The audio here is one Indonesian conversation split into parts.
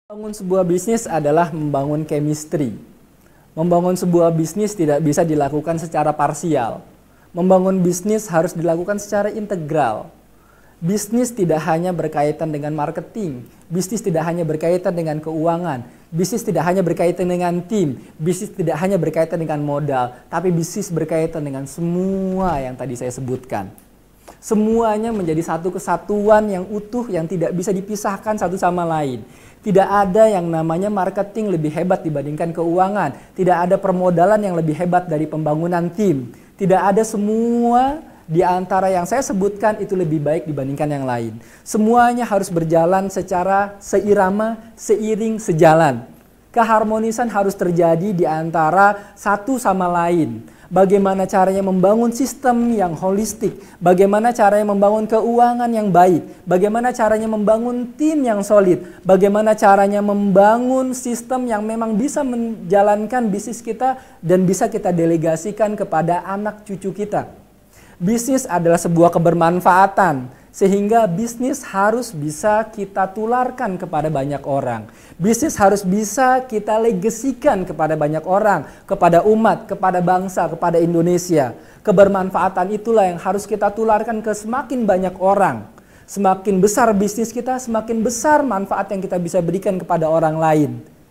Membangun sebuah bisnis adalah membangun chemistry. Membangun sebuah bisnis tidak bisa dilakukan secara parsial. Membangun bisnis harus dilakukan secara integral. Bisnis tidak hanya berkaitan dengan marketing, bisnis tidak hanya berkaitan dengan keuangan, bisnis tidak hanya berkaitan dengan tim, bisnis tidak hanya berkaitan dengan modal, tapi bisnis berkaitan dengan semua yang tadi saya sebutkan. Semuanya menjadi satu kesatuan yang utuh yang tidak bisa dipisahkan satu sama lain. Tidak ada yang namanya marketing lebih hebat dibandingkan keuangan. Tidak ada permodalan yang lebih hebat dari pembangunan tim. Tidak ada semua di antara yang saya sebutkan itu lebih baik dibandingkan yang lain. Semuanya harus berjalan secara seirama, seiring, sejalan. Keharmonisan harus terjadi di antara satu sama lain. Bagaimana caranya membangun sistem yang holistik, bagaimana caranya membangun keuangan yang baik, bagaimana caranya membangun tim yang solid, bagaimana caranya membangun sistem yang memang bisa menjalankan bisnis kita dan bisa kita delegasikan kepada anak cucu kita. Bisnis adalah sebuah kebermanfaatan, sehingga bisnis harus bisa kita tularkan kepada banyak orang. Bisnis harus bisa kita legasikan kepada banyak orang, kepada umat, kepada bangsa, kepada Indonesia. Kebermanfaatan itulah yang harus kita tularkan ke semakin banyak orang. Semakin besar bisnis kita, semakin besar manfaat yang kita bisa berikan kepada orang lain.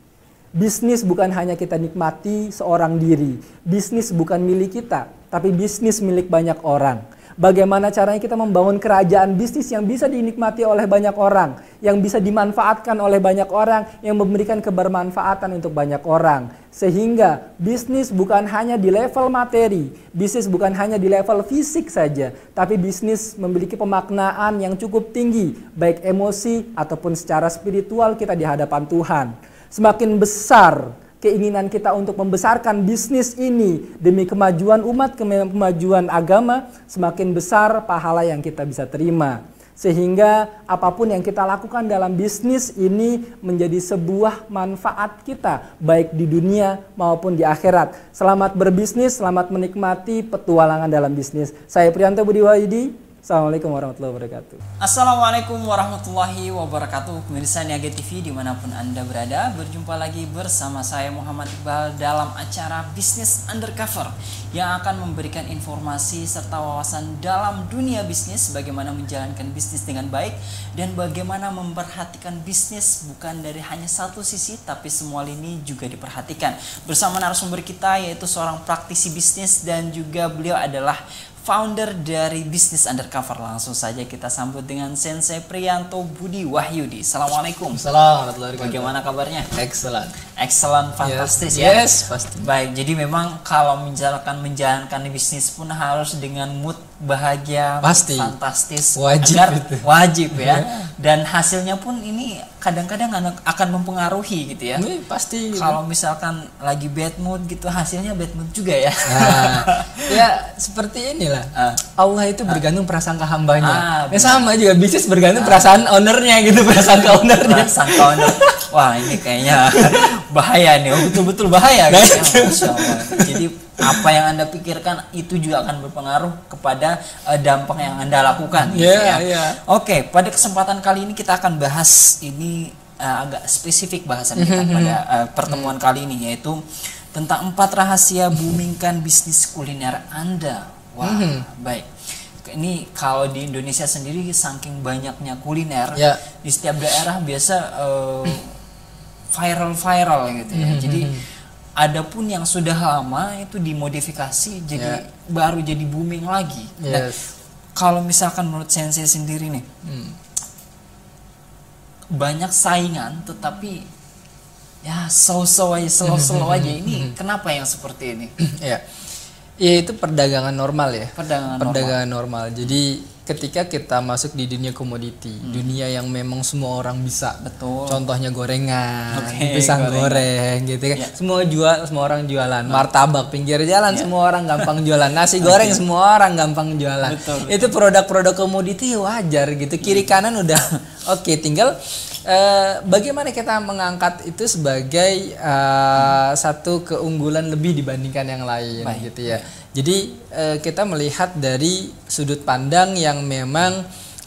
Bisnis bukan hanya kita nikmati seorang diri. Bisnis bukan milik kita, tapi bisnis milik banyak orang. Bagaimana caranya kita membangun kerajaan bisnis yang bisa dinikmati oleh banyak orang, yang bisa dimanfaatkan oleh banyak orang, yang memberikan kebermanfaatan untuk banyak orang. Sehingga bisnis bukan hanya di level materi, bisnis bukan hanya di level fisik saja, tapi bisnis memiliki pemaknaan yang cukup tinggi, baik emosi ataupun secara spiritual kita di hadapan Tuhan. Semakin besar keinginan kita untuk membesarkan bisnis ini demi kemajuan umat, kemajuan agama, semakin besar pahala yang kita bisa terima. Sehingga apapun yang kita lakukan dalam bisnis ini menjadi sebuah manfaat kita, baik di dunia maupun di akhirat. Selamat berbisnis, selamat menikmati petualangan dalam bisnis. Saya Priyanto Budi Wahyudi. Assalamualaikum warahmatullahi wabarakatuh. Assalamualaikum warahmatullahi wabarakatuh. Pemirsa Niaga TV dimanapun Anda berada, berjumpa lagi bersama saya Muhammad Iqbal dalam acara Bisnis Undercover yang akan memberikan informasi serta wawasan dalam dunia bisnis, bagaimana menjalankan bisnis dengan baik dan bagaimana memperhatikan bisnis bukan dari hanya satu sisi tapi semua lini juga diperhatikan. Bersama narasumber kita yaitu seorang praktisi bisnis dan juga beliau adalah founder dari Bisnis Undercover. Langsung saja kita sambut dengan Sensei Priyanto Budi Wahyudi. Assalamualaikum. Assalamualaikum. Bagaimana kabarnya? Excellent. Excellent, fantastis ya. Yes, pasti. Baik, jadi memang kalau menjalankan bisnis pun harus dengan mood bahagia, pasti. Fantastis, wajib agar itu. Wajib ya. Dan hasilnya pun ini kadang-kadang akan mempengaruhi gitu ya. Ini pasti. Kalau misalkan lagi bad mood gitu, hasilnya bad mood juga ya. Nah, ya seperti inilah. Allah itu bergantung prasangka hambanya. Sama juga bisnis bergantung perasaan ownernya gitu, prasangka ownernya. Prasangka owner. Wah, ini kayaknya bahaya nih, betul-betul bahaya gitu ya. Masya Allah. Jadi apa yang Anda pikirkan itu juga akan berpengaruh kepada dampak yang Anda lakukan gitu ya. Oke, pada kesempatan kali ini kita akan bahas ini agak spesifik bahasan kita pada pertemuan kali ini, yaitu tentang 4 rahasia boomingkan bisnis kuliner Anda. Wah, baik. Ini kalau di Indonesia sendiri saking banyaknya kuliner, di setiap daerah biasa viral gitu ya. Jadi ada pun yang sudah lama itu dimodifikasi jadi baru jadi booming lagi. Nah, kalau misalkan menurut Sensei sendiri nih, banyak saingan tetapi ya slow aja. Ini kenapa yang seperti ini? Ya itu perdagangan normal ya. Perdagangan normal. Jadi ketika kita masuk di dunia komoditi, dunia yang memang semua orang bisa. Betul. Contohnya gorengan, pisang goreng gitu kan. Semua orang jualan. Martabak pinggir jalan semua orang gampang jualan. Nasi goreng semua orang gampang jualan. Betul. Itu produk-produk komoditi wajar gitu. Kiri kanan udah oke, tinggal bagaimana kita mengangkat itu sebagai satu keunggulan lebih dibandingkan yang lain gitu ya. Jadi kita melihat dari sudut pandang yang memang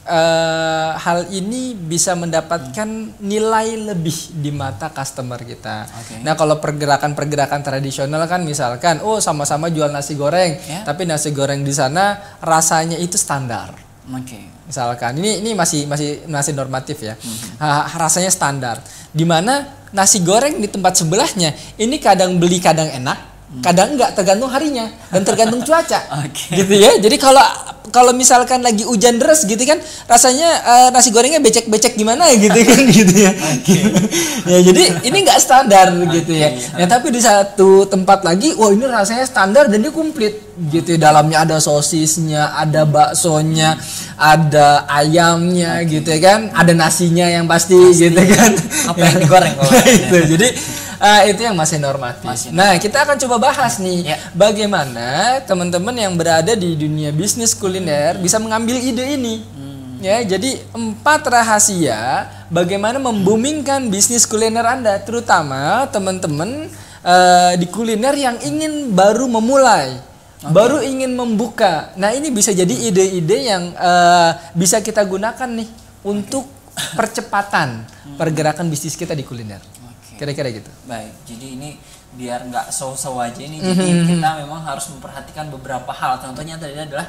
hal ini bisa mendapatkan nilai lebih di mata customer kita. Nah, kalau pergerakan-pergerakan tradisional kan misalkan, oh sama-sama jual nasi goreng, tapi nasi goreng di sana rasanya itu standar. Misalkan ini masih normatif ya. Rasanya standar. Dimana nasi goreng di tempat sebelahnya ini kadang beli kadang enak, kadang enggak, tergantung harinya dan tergantung cuaca. Gitu ya. Jadi kalau misalkan lagi hujan deras gitu kan, rasanya nasi gorengnya becek-becek gimana gitu kan gitu ya. Ya jadi ini nggak standar gitu ya. Nah, tapi di satu tempat lagi, wah ini rasanya standar dan dia komplit gitu. Dalamnya ada sosisnya, ada baksonya, ada ayamnya gitu ya kan, ada nasinya yang pasti gitu kan. Apa yang digoreng kalau itu. Jadi itu yang masih normatif. Nah, kita akan coba bahas nih bagaimana teman-teman yang berada di dunia bisnis kuliner bisa mengambil ide ini. Ya, jadi 4 rahasia bagaimana memboomingkan bisnis kuliner Anda, terutama teman-teman di kuliner yang ingin baru memulai, baru ingin membuka. Nah, ini bisa jadi ide-ide yang bisa kita gunakan nih untuk percepatan pergerakan bisnis kita di kuliner. Kira-kira gitu. Baik, jadi ini biar nggak so-so aja nih. Jadi kita memang harus memperhatikan beberapa hal. Contohnya tadi adalah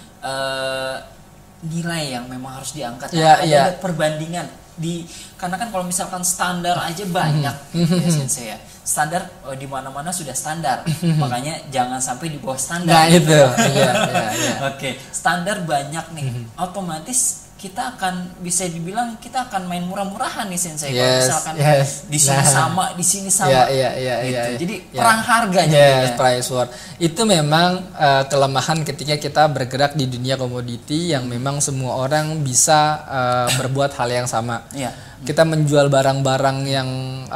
nilai yang memang harus diangkat. Ada perbandingan karena kan kalau misalkan standar aja banyak, ya Sensei ya. Standar di mana-mana sudah standar, makanya jangan sampai di bawah standar. Nah itu. Oke, standar banyak nih, otomatis kita akan bisa dibilang kita akan main murah-murahan nih Sensei. Kalau misalkan di sini sama, di sini sama. Gitu. Jadi perang harganya. Price war. Itu memang kelemahan ketika kita bergerak di dunia komoditi yang memang semua orang bisa berbuat hal yang sama. Kita menjual barang-barang yang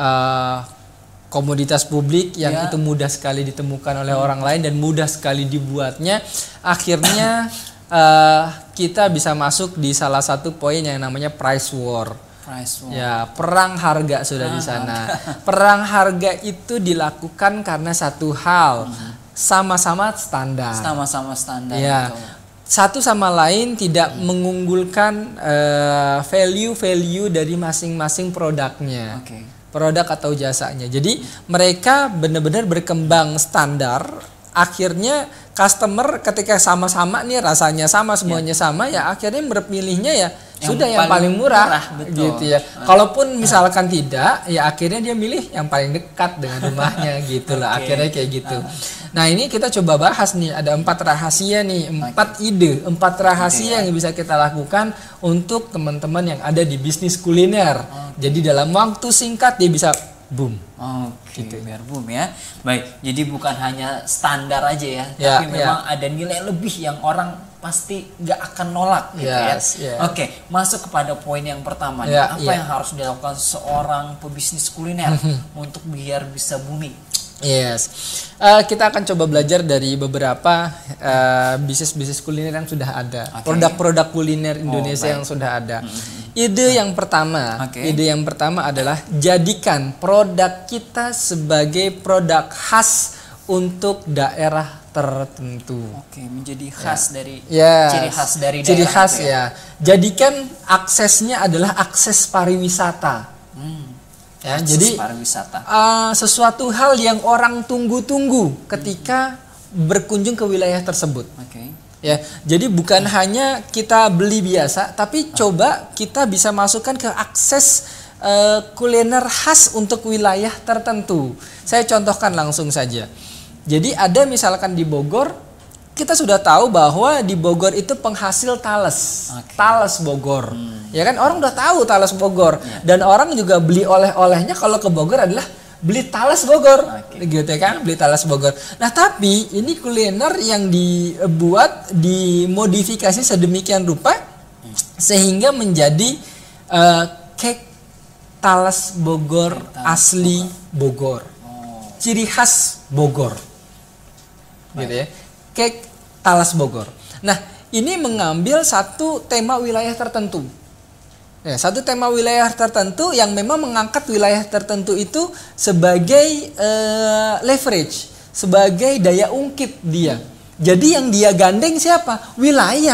komoditas publik yang itu mudah sekali ditemukan oleh orang lain dan mudah sekali dibuatnya. Akhirnya kita bisa masuk di salah satu poin yang namanya price war. Ya, perang harga sudah di sana. Perang harga itu dilakukan karena satu hal, sama-sama standar. Sama-sama standar. Ya. Satu sama lain tidak mengunggulkan value-value dari masing-masing produknya. Produk atau jasanya. Jadi mereka benar-benar berkembang standar. Akhirnya customer ketika sama-sama nih rasanya sama, semuanya sama, ya akhirnya berpilihnya ya sudah yang paling murah gitu ya. Kalaupun misalkan tidak, ya akhirnya dia milih yang paling dekat dengan rumahnya gitu lah. Akhirnya kayak gitu. Nah, ini kita coba bahas nih, ada 4 rahasia nih, 4 ide, 4 rahasia yang bisa kita lakukan untuk teman-teman yang ada di bisnis kuliner. Jadi dalam waktu singkat dia bisa boom. Gitu. Biar boom ya. Baik, jadi bukan hanya standar aja ya, tapi memang ada nilai lebih yang orang pasti nggak akan nolak gitu Oke, masuk kepada poin yang pertama nih. Apa yang harus dilakukan seorang pebisnis kuliner untuk biar bisa booming? Kita akan coba belajar dari beberapa bisnis-bisnis kuliner yang sudah ada, produk-produk kuliner Indonesia yang sudah ada. Ide yang pertama adalah jadikan produk kita sebagai produk khas untuk daerah tertentu. Menjadi khas dari ciri khas dari daerah. Ciri khas Jadikan aksesnya adalah akses pariwisata. Jadi pariwisata. Sesuatu hal yang orang tunggu-tunggu ketika berkunjung ke wilayah tersebut. Ya, jadi bukan hanya kita beli biasa, tapi coba kita bisa masukkan ke akses kuliner khas untuk wilayah tertentu. Saya contohkan langsung saja. Jadi ada misalkan di Bogor, kita sudah tahu bahwa di Bogor itu penghasil talas, talas Bogor. Ya kan, orang udah tahu talas Bogor, dan orang juga beli oleh-olehnya kalau ke Bogor adalah beli talas Bogor, gitu kan, beli talas Bogor. Nah, tapi ini kuliner yang dibuat, dimodifikasi sedemikian rupa sehingga menjadi cake talas Bogor asli Bogor, ciri khas Bogor, gitu ya, cake talas Bogor. Nah, ini mengambil satu tema wilayah tertentu. Satu tema wilayah tertentu yang memang mengangkat wilayah tertentu itu sebagai leverage, sebagai daya ungkit dia. Jadi yang dia gandeng siapa? Wilayah.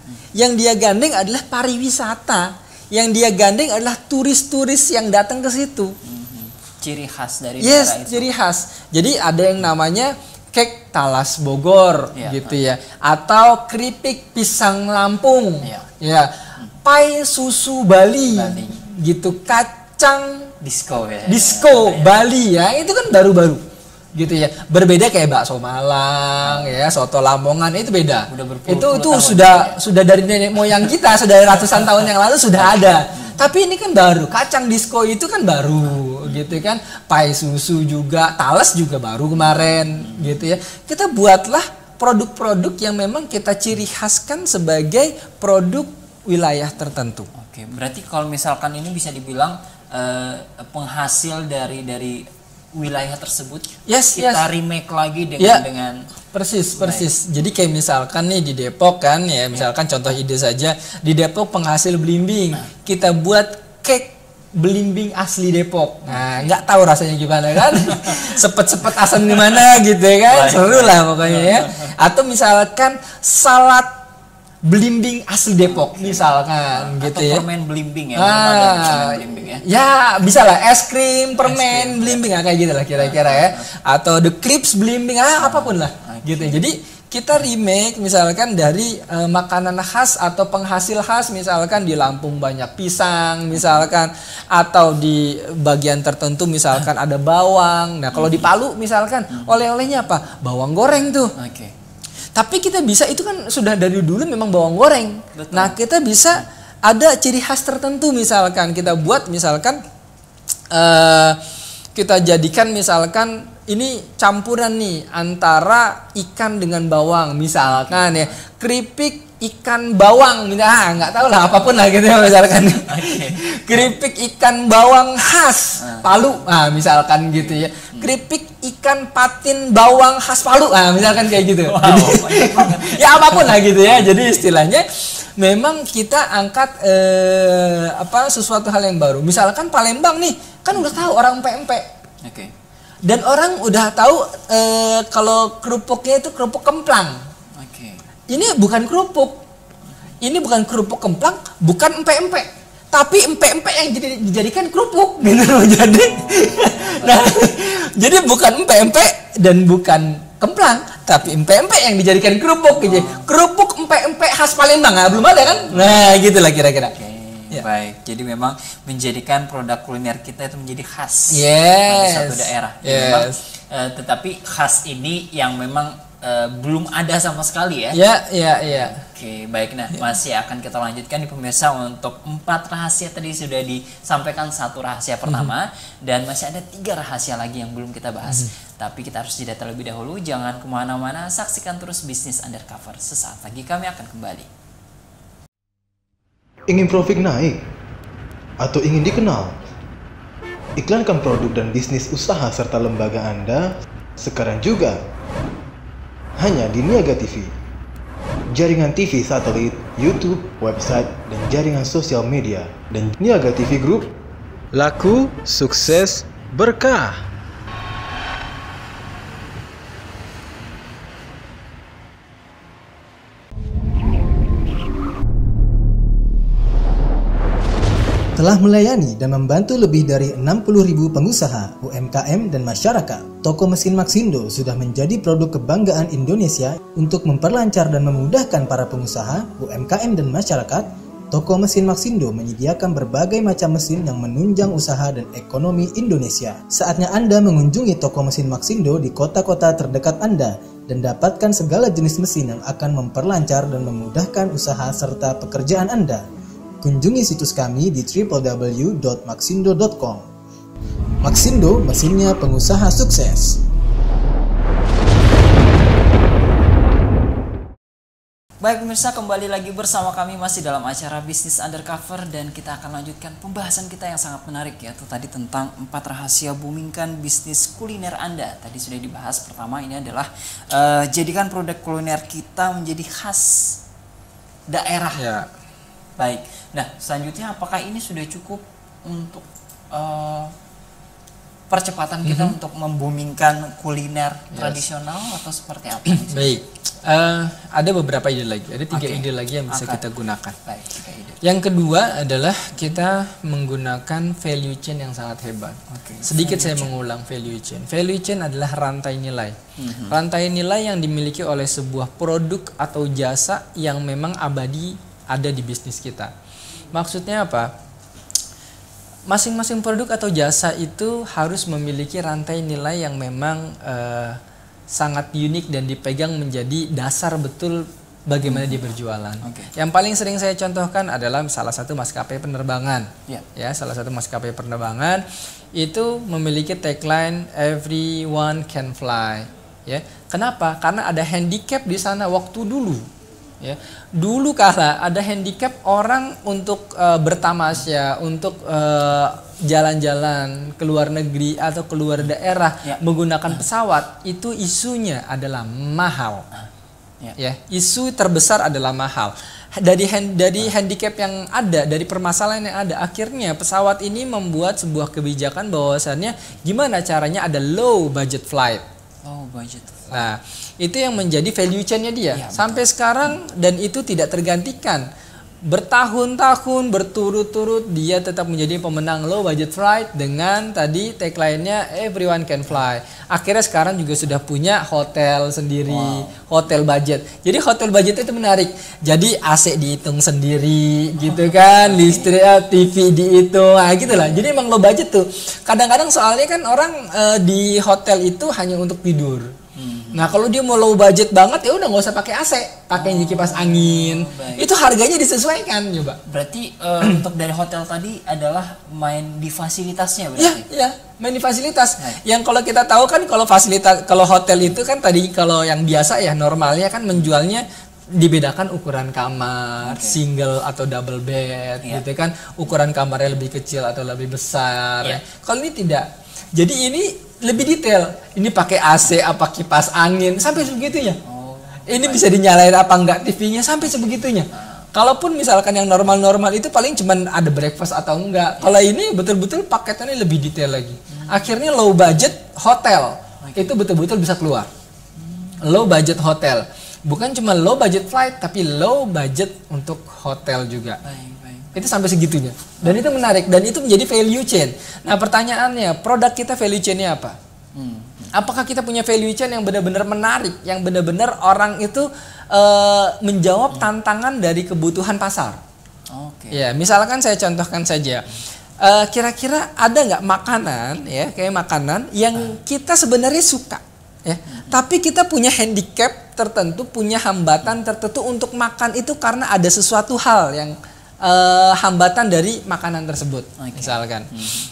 Yang dia gandeng adalah pariwisata. Yang dia gandeng adalah turis-turis yang datang ke situ. Ciri khas dari daerah itu. Ciri khas. Jadi ada yang namanya kek talas Bogor gitu ya, atau keripik pisang Lampung, ya, pai susu Bali, gitu, kacang disco ya. Disco Bali ya, itu kan baru-baru gitu ya. Berbeda kayak bakso Malang ya, soto Lamongan itu beda. Itu sudah dari nenek moyang kita, sudah ratusan tahun yang lalu sudah ada. Tapi ini kan baru, kacang disco itu kan baru gitu kan. Pai susu juga, talas juga baru kemarin gitu ya. Kita buatlah produk-produk yang memang kita ciri khaskan sebagai produk wilayah tertentu. Oke, berarti kalau misalkan ini bisa dibilang penghasil dari wilayah tersebut, kita remake lagi dengan persis. Jadi kayak misalkan nih di Depok kan ya, misalkan contoh ide saja, di Depok penghasil belimbing, kita buat cake belimbing asli Depok. Nah, nggak tahu rasanya gimana kan? Sepet-sepet asam gimana gitu ya kan? Seru lah pokoknya ya. Atau misalkan salad belimbing asli Depok misalkan gitu ya. Atau permen belimbing ya. Belimbing ya. Ya, bisa lah es krim, permen belimbing kayak gitu lah kira-kira ya. Atau the crips belimbing apapun lah gitu. Jadi kita remake misalkan dari makanan khas atau penghasil khas, misalkan di Lampung banyak pisang misalkan, atau di bagian tertentu misalkan ada bawang. Nah, kalau di Palu misalkan oleh-olehnya apa? Bawang goreng tuh. Tapi kita bisa, itu kan sudah dari dulu memang bawang goreng. Betul. Nah, kita bisa ada ciri khas tertentu, misalkan kita buat, misalkan kita jadikan misalkan ini campuran nih antara ikan dengan bawang misalkan ya, keripik ikan bawang, nggak tahu lah apapun lah gitu ya misalkan. Keripik ikan bawang khas Palu, misalkan gitu ya. Keripik ikan patin bawang khas Palu, misalkan kayak gitu. Jadi, ya apapun lah gitu ya. Jadi istilahnya memang kita angkat sesuatu hal yang baru. Misalkan Palembang nih, kan udah tahu orang empek-empek. Dan orang udah tahu kalau kerupuknya itu kerupuk kemplang. Ini bukan kerupuk. Ini bukan kerupuk kemplang, bukan empek-empek. Tapi empek-empek yang dijadikan kerupuk gitu loh. Jadi bukan empek-empek dan bukan kemplang, tapi empek-empek yang dijadikan kerupuk gitu. Kerupuk empek-empek khas Palembang, belum ada kan? Nah, gitulah kira-kira. Baik, jadi memang menjadikan produk kuliner kita itu menjadi khas pada satu daerah. Memang, tetapi khas ini yang memang belum ada sama sekali ya. Oke, baik. Nah, masih akan kita lanjutkan di pemirsa untuk 4 rahasia tadi sudah disampaikan, 1 rahasia pertama dan masih ada 3 rahasia lagi yang belum kita bahas. Tapi kita harus jeda terlebih dahulu. Jangan kemana-mana, saksikan terus Bisnis Undercover. Sesaat lagi kami akan kembali. Ingin profit naik? Atau ingin dikenal? Iklankan produk dan bisnis usaha serta lembaga Anda sekarang juga. Hanya di Niaga TV. Jaringan TV satelit, YouTube, website, dan jaringan sosial media. Dan Niaga TV Group. Laku, sukses, berkah. Telah melayani dan membantu lebih dari 60.000 pengusaha, UMKM, dan masyarakat. Toko Mesin Maxindo sudah menjadi produk kebanggaan Indonesia. Untuk memperlancar dan memudahkan para pengusaha, UMKM, dan masyarakat, Toko Mesin Maxindo menyediakan berbagai macam mesin yang menunjang usaha dan ekonomi Indonesia. Saatnya Anda mengunjungi Toko Mesin Maxindo di kota-kota terdekat Anda dan dapatkan segala jenis mesin yang akan memperlancar dan memudahkan usaha serta pekerjaan Anda. Kunjungi situs kami di www.maxindo.com. Maxindo, mesinnya pengusaha sukses. Baik pemirsa, kembali lagi bersama kami masih dalam acara Bisnis Undercover dan kita akan lanjutkan pembahasan kita yang sangat menarik, yaitu tadi tentang 4 rahasia boomingkan bisnis kuliner Anda. Tadi sudah dibahas, pertama ini adalah jadikan produk kuliner kita menjadi khas daerah. Baik, nah selanjutnya apakah ini sudah cukup untuk percepatan kita untuk memboomingkan kuliner tradisional atau seperti apa? Baik, Ada beberapa ide lagi, ada 3 Oke. ide lagi yang bisa Akan. kita gunakan. Baik, 3 ide. Yang kedua adalah kita menggunakan value chain yang sangat hebat. Oke, Sedikit saya mengulang value chain. Value chain adalah rantai nilai. Rantai nilai yang dimiliki oleh sebuah produk atau jasa yang memang abadi ada di bisnis kita. Maksudnya apa? Masing-masing produk atau jasa itu harus memiliki rantai nilai yang memang sangat unik dan dipegang menjadi dasar betul bagaimana dia berjualan. Oke. Yang paling sering saya contohkan adalah salah satu maskapai penerbangan. Ya. Ya, salah satu maskapai penerbangan itu memiliki tagline everyone can fly. Ya. Kenapa? Karena ada handicap di sana waktu dulu. Ya. Dulu kala ada handicap orang untuk bertamasya, untuk jalan-jalan ke luar negeri atau keluar daerah Ya. menggunakan pesawat, itu isunya adalah mahal. Ya. Ya, isu terbesar adalah mahal. Dari handicap yang ada, dari permasalahan yang ada, akhirnya pesawat ini membuat sebuah kebijakan bahwasannya gimana caranya ada low budget flight. Oh, budget. Nah, itu yang menjadi value chain-nya dia. Ya, sampai sekarang, dan itu tidak tergantikan. Bertahun-tahun berturut-turut dia tetap menjadi pemenang low budget flight dengan tadi tagline-nya everyone can fly. Akhirnya sekarang juga sudah punya hotel sendiri, hotel budget. Jadi hotel budget itu menarik. Jadi AC dihitung sendiri gitu kan, listrik, TV dihitung, nah gitulah. Jadi emang low budget tuh. Kadang-kadang soalnya kan orang di hotel itu hanya untuk tidur. Nah kalau dia mau low budget banget ya udah nggak usah pakai AC, pakai kipas angin. Baik. Itu harganya disesuaikan coba. Berarti untuk dari hotel tadi adalah main di fasilitasnya Ya, berarti. ya, main di fasilitas. Baik. Yang kalau kita tahu kan kalau fasilitas, kalau hotel itu kan tadi kalau yang biasa ya normalnya kan menjualnya dibedakan ukuran kamar, single atau double bed, Ya. gitu kan. Ukuran kamarnya lebih kecil atau lebih besar. Ya. Kalau ini tidak. Jadi ini lebih detail. Ini pakai AC apa kipas angin sampai sebegitunya. Oh. Ini bisa dinyalain apa enggak TV-nya sampai sebegitunya. Kalaupun misalkan yang normal-normal itu paling cuman ada breakfast atau enggak. Kalau ini betul-betul paketannya lebih detail lagi. Akhirnya low budget hotel itu betul-betul bisa keluar. Low budget hotel. Bukan cuma low budget flight tapi low budget untuk hotel juga. Baik, baik. Itu sampai segitunya. Dan itu menarik dan itu menjadi value chain. Nah, pertanyaannya, produk kita value chain-nya apa? Apakah kita punya value chain yang benar-benar menarik, yang benar-benar orang itu menjawab tantangan dari kebutuhan pasar? Oke. Ya, misalkan saya contohkan saja. Kira-kira ada nggak makanan ya, kayak makanan yang kita sebenarnya suka ya, tapi kita punya handicap tertentu, punya hambatan tertentu untuk makan itu karena ada sesuatu hal yang hambatan dari makanan tersebut. Oke. Misalkan.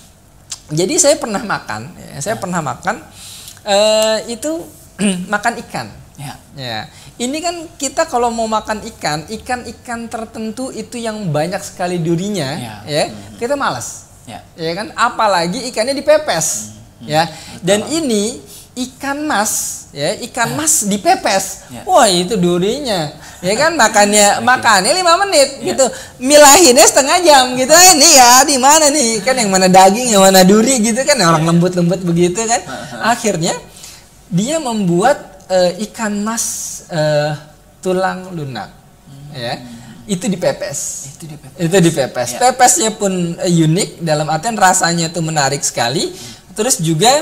Jadi saya pernah makan, ya, itu makan ikan. Ya. Ya, ini kan kita kalau mau makan ikan tertentu itu yang banyak sekali durinya, ya, kita malas, Ya. ya kan? Apalagi ikannya dipepes, ya. Dan ini ikan mas, ya, ikan mas dipepes, Ya. wah itu durinya, ya kan? makannya 5 menit, gitu, milahinnya setengah jam, gitu. Nih ya, di mana nih? Kan yang mana daging, yang mana duri, gitu kan? Orang lembut-lembut begitu kan? Akhirnya dia membuat ikan mas tulang lunak, ya, itu dipepes. Itu dipepes. Ya. Pepesnya pun unik dalam artian rasanya itu menarik sekali. Terus juga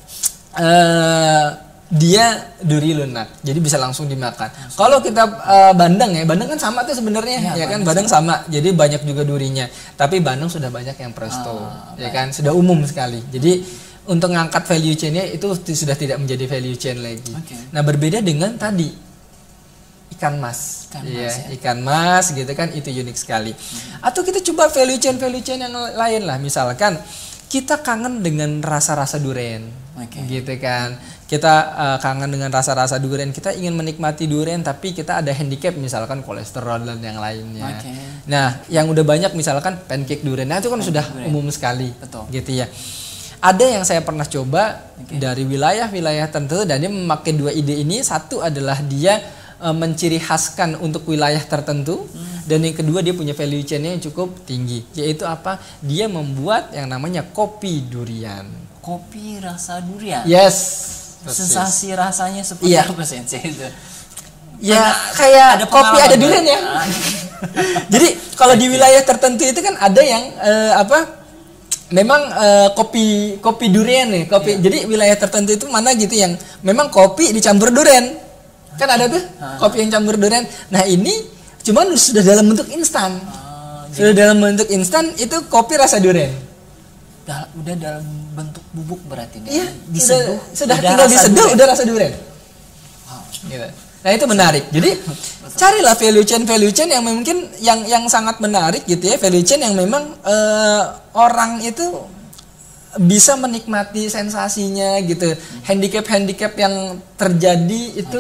dia duri lunak, jadi bisa langsung dimakan. Kalau kita bandeng ya, bandeng kan sama tuh sebenarnya, ya kan, bandeng sama. Jadi banyak juga durinya. Tapi bandeng sudah banyak yang presto, ya kan, sudah umum sekali. Jadi untuk ngangkat value chain-nya itu sudah tidak menjadi value chain lagi. Oke. Nah, berbeda dengan tadi ikan mas, ikan mas gitu kan, itu unik sekali. Atau kita coba value chain yang lain lah, misalkan kita kangen dengan rasa-rasa durian, gitu kan. Kita kangen dengan rasa-rasa durian, kita ingin menikmati durian tapi kita ada handicap misalkan kolesterol dan yang lainnya. Nah, yang udah banyak misalkan pancake durian, nah itu kan sudah umum sekali. Betul. Gitu ya. Ada yang saya pernah coba dari wilayah-wilayah tertentu dan dia memakai 2 ide ini. Satu adalah dia menciri khaskan untuk wilayah tertentu, dan yang kedua dia punya value chain-nya yang cukup tinggi, yaitu apa? Dia membuat yang namanya kopi durian. Kopi rasa durian. Yes. Sensasi rasanya seperti apa, Sensei itu? Ya kayak ada kopi pengalaman ada nggak? durian ya. Jadi kalau di wilayah tertentu itu kan ada yang memang kopi durian nih, kopi. Jadi wilayah tertentu itu mana gitu yang memang kopi dicampur durian. Kan ada tuh kopi yang campur durian. Nah, ini cuman sudah dalam bentuk instan. Sudah dalam bentuk instan itu kopi rasa durian. Udah dalam bentuk bubuk berarti nih. Iya, Diseduh. sudah udah tinggal rasa diseduh durian. udah rasa durian. Gitu. Nah, itu menarik. Jadi carilah value chain yang mungkin yang sangat menarik gitu ya, value chain yang memang orang itu bisa menikmati sensasinya gitu. Handicap yang terjadi itu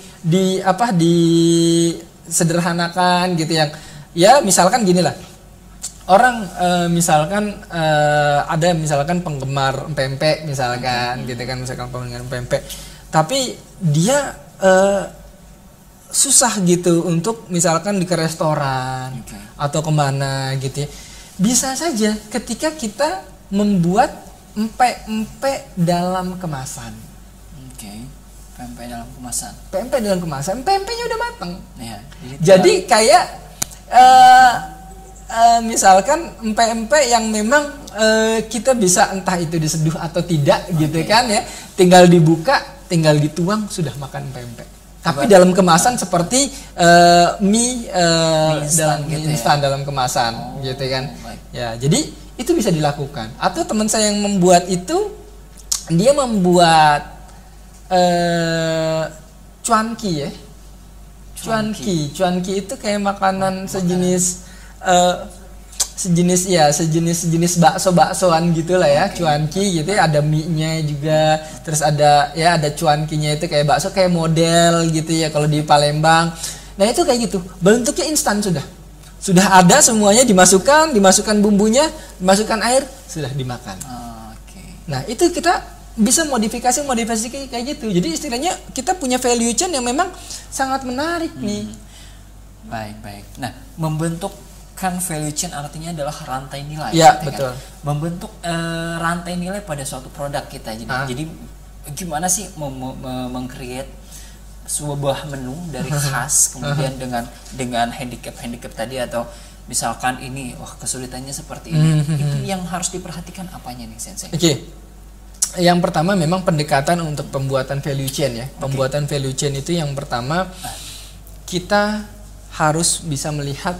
disederhanakan gitu, yang ya misalkan gini lah. Orang misalkan ada misalkan penggemar pempek misalkan gitu kan, misalkan penggemar pempek, tapi dia susah gitu untuk misalkan ke restoran atau kemana gitu ya. Bisa saja ketika kita membuat empek-empek dalam kemasan. Pempek dalam kemasan. Pempek dalam kemasan, pempeknya udah matang. Ya, Jadi kayak misalkan empek-empek yang memang kita bisa entah itu diseduh atau tidak gitu kan ya. Tinggal dibuka, tinggal dituang, sudah makan empek-empek. Tapi dalam kemasan seperti mie dalam gitu mie instan dalam kemasan gitu kan. Ya, jadi itu bisa dilakukan. Atau teman saya yang membuat itu, dia membuat cuanki ya. Cuanki itu kayak makanan sejenis sejenis bakso-baksoan gitulah ya, cuanki gitu ya, ada mie-nya juga, terus ada cuankinya itu kayak bakso, kayak model gitu ya kalau di Palembang. Nah, itu kayak gitu, bentuknya instan sudah ada semuanya, dimasukkan bumbunya, dimasukkan air, sudah dimakan. Nah, itu kita bisa modifikasi kayak gitu. Jadi istilahnya kita punya value chain yang memang sangat menarik nih. Baik. Nah, membentuk kan value chain artinya adalah rantai nilai. Ya, gitu betul. Kan? Membentuk rantai nilai pada suatu produk kita. Jadi gimana sih meng-create sebuah menu dari khas, kemudian dengan handicap tadi, atau misalkan ini kesulitannya seperti ini. Itu yang harus diperhatikan apanya nih, Sensei? Oke. Yang pertama memang pendekatan untuk pembuatan value chain ya. Pembuatan value chain itu yang pertama kita harus bisa melihat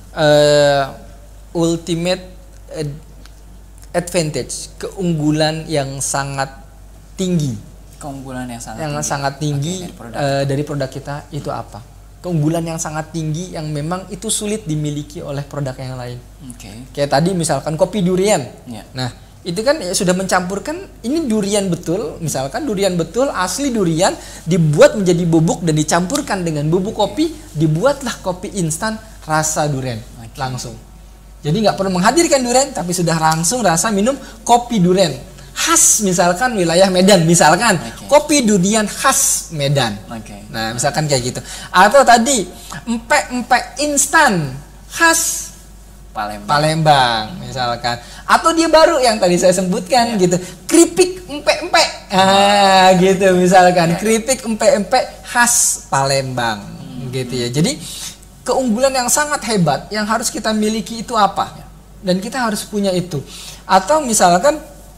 ultimate advantage, keunggulan yang sangat tinggi. Keunggulan yang sangat tinggi dari produk kita itu apa? Keunggulan yang sangat tinggi yang memang itu sulit dimiliki oleh produk yang lain. Kayak tadi misalkan kopi durian. Nah, itu kan ya sudah mencampurkan ini durian betul, misalkan durian betul, asli durian, dibuat menjadi bubuk dan dicampurkan dengan bubuk kopi, dibuatlah kopi instan rasa durian langsung. Jadi nggak perlu menghadirkan durian, tapi sudah langsung rasa minum kopi durian khas misalkan wilayah Medan, misalkan kopi durian khas Medan. Nah, misalkan kayak gitu. Atau tadi empek-empek instan khas Palembang misalkan. Atau dia baru yang tadi saya sebutkan gitu, keripik empek-empek. Gitu misalkan, keripik empek-empek khas Palembang gitu ya. Jadi keunggulan yang sangat hebat yang harus kita miliki itu apa? Dan kita harus punya itu. Atau misalkan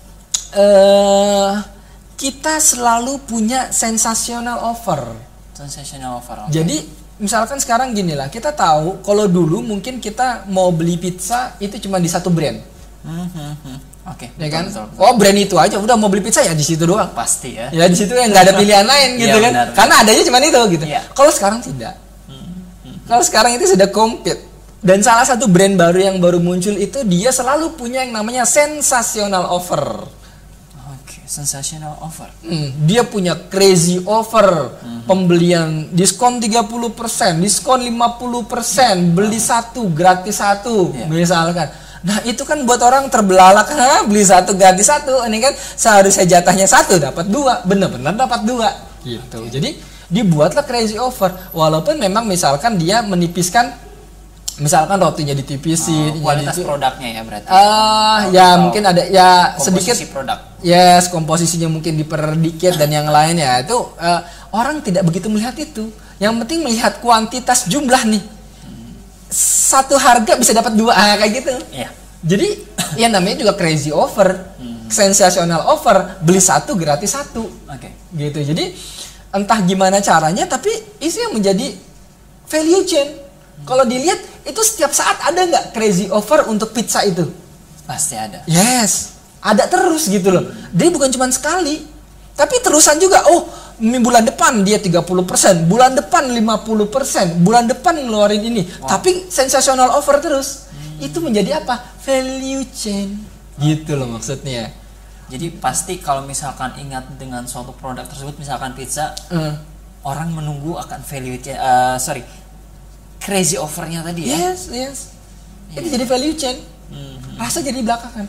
kita selalu punya sensational offer. Jadi misalkan sekarang gini lah, kita tahu kalau dulu mungkin kita mau beli pizza itu cuma di satu brand. Ya kan? Betul. Oh, brand itu aja, udah mau beli pizza ya di situ doang. Pasti ya. Ya di situ ya, nggak ada pilihan lain gitu kan. Benar. Karena adanya cuma itu gitu. Kalau sekarang tidak. Kalau sekarang itu sudah komplit. Dan salah satu brand baru yang baru muncul itu dia selalu punya yang namanya sensational offer. Sensational offer. Dia punya crazy offer. Pembelian diskon 30%, diskon 50%, beli satu gratis satu misalkan. Nah, itu kan buat orang terbelalak, beli satu gratis satu. Ini kan seharusnya jatahnya satu dapat dua, benar-benar dapat dua gitu. Jadi dibuatlah crazy offer, walaupun memang misalkan dia menipiskan, misalkan rotinya ditipisin, kualitas produknya ya berarti. Mungkin ada ya sedikit produk. Komposisinya mungkin diperdikit dan yang lainnya itu orang tidak begitu melihat itu. Yang penting melihat kuantitas jumlah nih. Satu harga bisa dapat 2, kayak gitu. Iya. Jadi ya namanya juga crazy offer, sensational offer, beli 1 gratis 1. Oke. Gitu. Jadi entah gimana caranya, tapi itu yang menjadi value chain. Kalau dilihat itu setiap saat ada nggak crazy offer untuk pizza itu? Pasti ada. Yes, ada terus gitu loh. Dia bukan cuma sekali, tapi terusan juga. Oh, bulan depan dia 30%, bulan depan 50%, bulan depan ngeluarin ini. Tapi sensational offer terus. Itu menjadi apa? Value chain. Gitu loh maksudnya. Jadi pasti kalau misalkan ingat dengan suatu produk tersebut, misalkan pizza, orang menunggu akan value chain, crazy offernya tadi ya. Yes. Itu jadi value chain. Rasa jadi belakangan.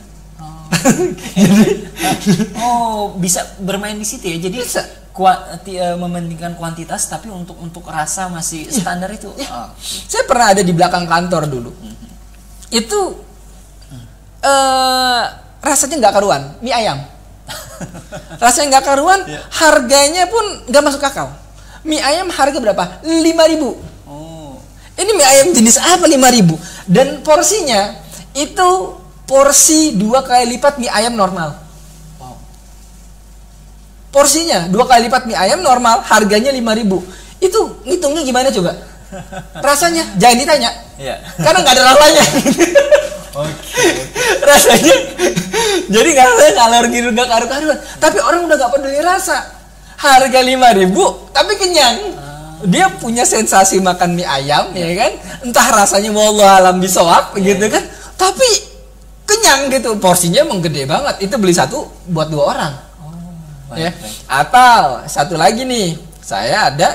Bisa bermain di situ ya. Jadi Bisa. mementingkan kuantitas, tapi untuk rasa masih standar itu. Saya pernah ada di belakang kantor dulu. Itu rasanya nggak karuan, mie ayam. Rasanya nggak karuan, harganya pun nggak masuk akal. Mie ayam harga berapa? 5.000. Ini mie ayam jenis apa 5.000? Dan porsinya itu porsi 2 kali lipat mie ayam normal. Porsinya 2 kali lipat mie ayam normal, harganya 5.000. Itu ngitungnya gimana coba? Rasanya jangan ditanya. Iya. Karena nggak ada rasanya. Rasanya jadi ngalor ngidul nggak karu-karuan. Tapi orang udah nggak peduli rasa. Harga 5.000 tapi kenyang. Dia punya sensasi makan mie ayam, ya kan? Entah rasanya wallahualam bisawab gitu kan. Tapi kenyang gitu. Porsinya emang gede banget. Itu beli 1 buat 2 orang. Ya. Atau satu lagi nih, saya ada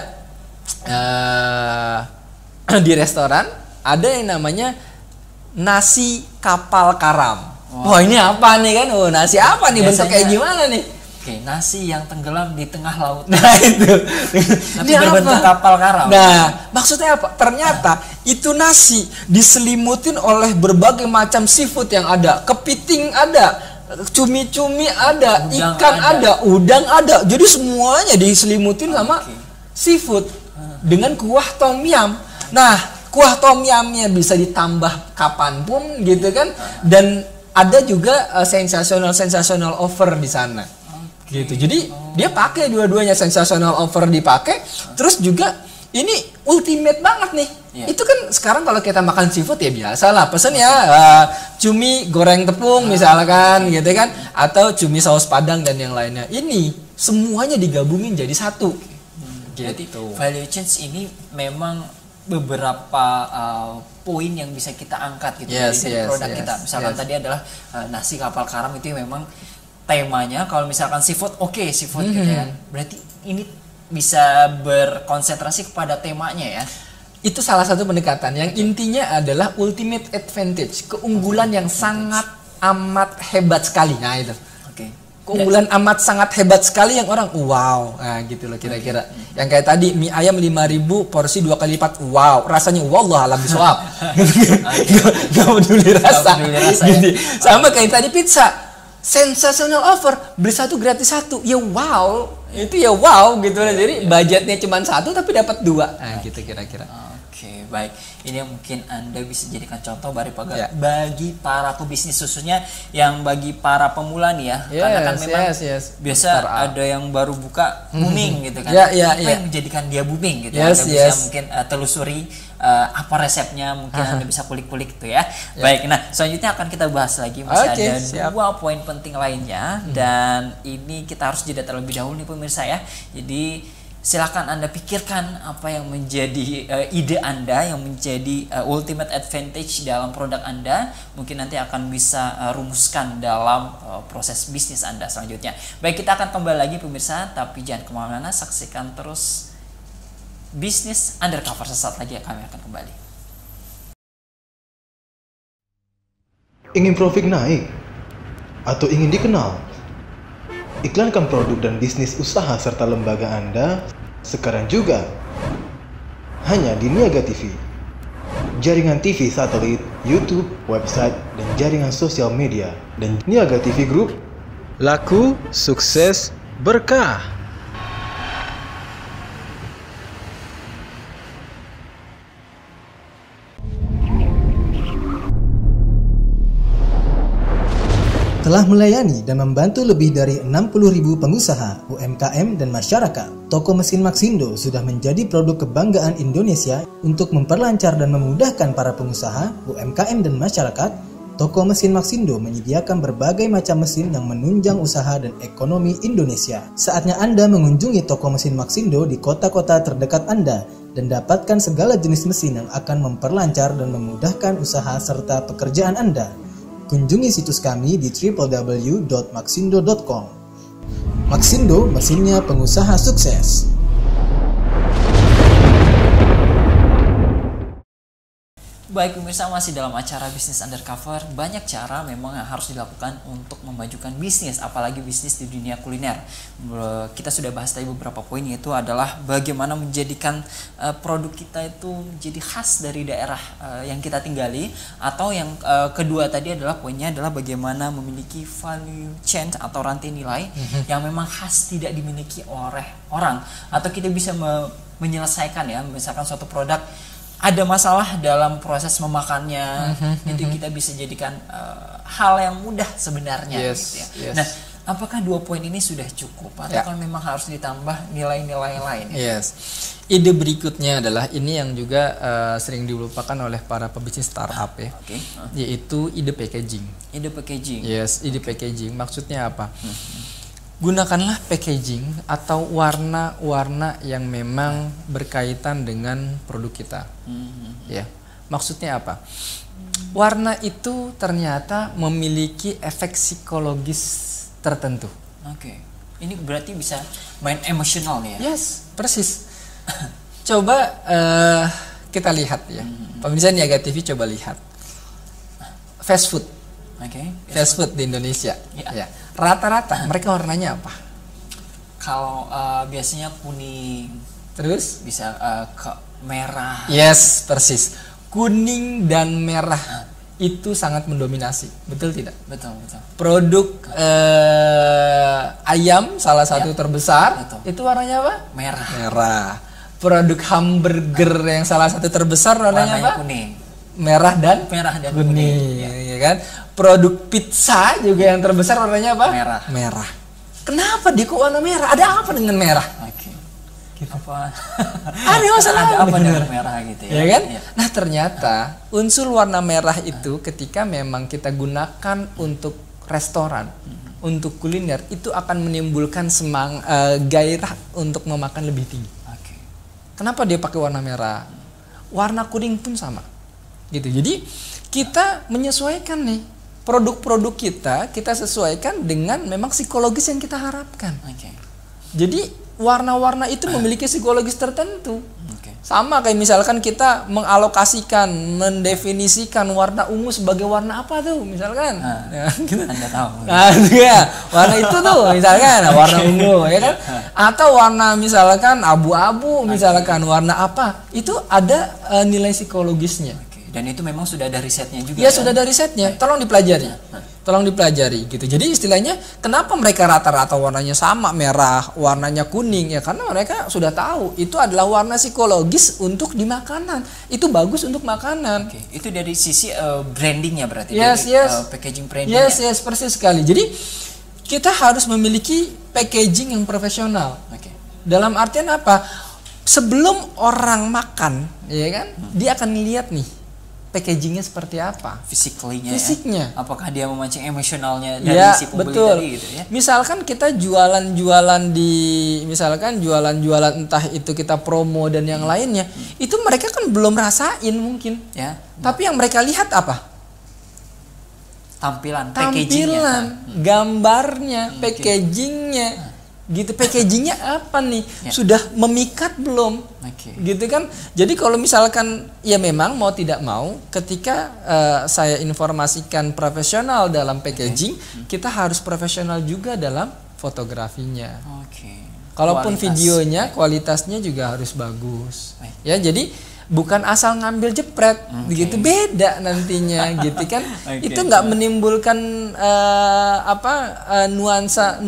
di restoran ada yang namanya nasi kapal karam. Wah, ini apa nih kan? Oh, nasi apa nih? Bentuk kayak gimana nih? Oke, nasi yang tenggelam di tengah laut. Nah, itu. Tapi berbentuk kapal karam. Nah, maksudnya apa? Ternyata itu nasi diselimutin oleh berbagai macam seafood yang ada. Kepiting ada, cumi-cumi ada, Udang ikan ada, udang ada. Jadi semuanya diselimutin sama seafood dengan kuah tom yum. Nah, kuah tom yumnya bisa ditambah kapanpun gitu kan. Dan ada juga sensational offer di sana. Gitu. Jadi dia pakai dua-duanya, sensational offer dipakai, terus juga ini ultimate banget nih. Itu kan sekarang kalau kita makan seafood ya biasa lah, pesen ya cumi goreng tepung misalkan gitu kan, atau cumi saus padang dan yang lainnya. Ini semuanya digabungin jadi satu. Jadi value chain ini memang beberapa poin yang bisa kita angkat gitu dari produk kita. Misalkan tadi adalah nasi kapal karam, itu memang temanya. Kalau misalkan seafood, seafood gitu ya. Berarti ini bisa berkonsentrasi kepada temanya ya. Itu salah satu pendekatan yang intinya adalah ultimate advantage, keunggulan yang sangat amat hebat sekali. Nah itu. Keunggulan amat sangat hebat sekali yang orang wow, nah gitu loh kira-kira. Yang kayak tadi mie ayam 5.000 porsi 2 kali lipat, wow, rasanya wallahualam bisawab. Gak peduli rasa. Gitu. Sama kayak tadi pizza, sensational offer, beli 1 gratis 1, ya wow, itu ya wow gitu loh. Jadi budgetnya cuma 1 tapi dapat 2, nah gitu kira-kira. Oke, baik. Ini yang mungkin Anda bisa jadikan contoh bagi para pebisnis, khususnya yang bagi para pemula nih ya. Karena kan memang biasa ada yang baru buka booming gitu kan. Apa yang menjadikan dia booming gitu. Anda bisa mungkin telusuri apa resepnya, mungkin Anda bisa kulik-kulik gitu ya. Baik, nah selanjutnya akan kita bahas lagi. Masih ada 2 poin penting lainnya. Dan ini kita harus jeda terlebih dahulu nih pemirsa ya. Jadi silakan Anda pikirkan apa yang menjadi ide Anda, yang menjadi ultimate advantage dalam produk Anda. Mungkin nanti akan bisa rumuskan dalam proses bisnis Anda selanjutnya. Baik, kita akan kembali lagi pemirsa, tapi jangan kemana-mana, saksikan terus Bisnis Undercover. Sesaat lagi kami akan kembali. Ingin profit naik? Atau ingin dikenal? Iklankan produk dan bisnis usaha serta lembaga Anda sekarang juga. Hanya di Niaga TV. Jaringan TV satelit, YouTube, website, dan jaringan sosial media. Dan Niaga TV Group. Laku, sukses, berkah. Telah melayani dan membantu lebih dari 60.000 pengusaha, UMKM, dan masyarakat, toko mesin Maxindo sudah menjadi produk kebanggaan Indonesia untuk memperlancar dan memudahkan para pengusaha, UMKM, dan masyarakat. Toko mesin Maxindo menyediakan berbagai macam mesin yang menunjang usaha dan ekonomi Indonesia. Saatnya Anda mengunjungi toko mesin Maxindo di kota-kota terdekat Anda dan dapatkan segala jenis mesin yang akan memperlancar dan memudahkan usaha serta pekerjaan Anda. Kunjungi situs kami di www.maxindo.com. Maxindo, mesinnya pengusaha sukses. Baik pemirsa, masih dalam acara bisnis undercover. Banyak cara memang yang harus dilakukan untuk memajukan bisnis, apalagi bisnis di dunia kuliner. Kita sudah bahas tadi beberapa poin, yaitu adalah bagaimana menjadikan produk kita itu menjadi khas dari daerah yang kita tinggali, atau yang kedua tadi adalah poinnya adalah bagaimana memiliki value chain atau rantai nilai yang memang khas tidak dimiliki oleh orang, atau kita bisa menyelesaikan, ya, misalkan suatu produk ada masalah dalam proses memakannya, itu kita bisa jadikan hal yang mudah sebenarnya. Gitu ya. Nah, apakah 2 poin ini sudah cukup, atau kan memang harus ditambah nilai-nilai lain? Ide berikutnya adalah ini yang juga sering dilupakan oleh para pebisnis startup, ya, yaitu ide packaging. Ide packaging. Ide packaging. Maksudnya apa? Gunakanlah packaging atau warna-warna yang memang berkaitan dengan produk kita. Ya, maksudnya apa? Warna itu ternyata memiliki efek psikologis tertentu. Ini berarti bisa main emosional, ya? Yes, persis. Coba kita lihat, ya. Pemirsa Niaga TV, coba lihat fast food. Fast food di Indonesia. Ya. Rata-rata mereka warnanya apa? Kalau biasanya kuning, terus bisa ke merah. Yes, persis. Kuning dan merah itu sangat mendominasi, betul tidak? Betul. Produk ayam salah satu terbesar, itu warnanya apa? Merah. Produk hamburger yang salah satu terbesar warnanya apa? Kuning. Merah dan kuning, ya kan? Produk pizza juga yang terbesar warnanya apa? Merah. Kenapa dia kok warna merah? Ada apa dengan merah? Ada masalah apa dengan merah gitu, ya kan? Nah, ternyata unsur warna merah itu ketika memang kita gunakan untuk restoran, untuk kuliner, itu akan menimbulkan gairah untuk memakan lebih tinggi. Kenapa dia pakai warna merah? Warna kuning pun sama. Gitu. Jadi kita menyesuaikan nih produk-produk kita sesuaikan dengan memang psikologis yang kita harapkan. Jadi warna-warna itu memiliki psikologis tertentu. Sama kayak misalkan kita mendefinisikan warna ungu sebagai warna apa tuh, misalkan. Anda tahu. Warna itu tuh misalkan warna ungu, ya kan? Atau warna misalkan abu-abu, misalkan warna apa? Itu ada nilai psikologisnya. Dan itu memang sudah ada risetnya juga. Ya, sudah ada risetnya. Tolong dipelajari. Gitu. Jadi istilahnya kenapa mereka rata-rata warnanya sama, merah, warnanya kuning, ya karena mereka sudah tahu itu adalah warna psikologis untuk di makanan. Itu bagus untuk makanan. Itu dari sisi brandingnya berarti. Packaging branding. Yes, persis sekali. Jadi kita harus memiliki packaging yang profesional. Dalam artian apa? Sebelum orang makan, ya kan, dia akan lihat nih packagingnya seperti apa, fisiknya. Ya? Apakah dia memancing emosionalnya dari si pembeli tadi, gitu ya? Misalkan kita jualan-jualan entah itu kita promo dan yang lainnya, itu mereka kan belum rasain mungkin, ya. Tapi yang mereka lihat apa? Tampilan, gambarnya, packagingnya. Gitu, packagingnya apa nih? Sudah memikat belum? Gitu kan? Jadi kalau misalkan ya memang mau tidak mau, ketika saya informasikan profesional dalam packaging, kita harus profesional juga dalam fotografinya. Kalaupun videonya, kualitasnya juga harus bagus. Ya, jadi bukan asal ngambil jepret, begitu beda nantinya, gitu kan? Itu nggak menimbulkan nuansa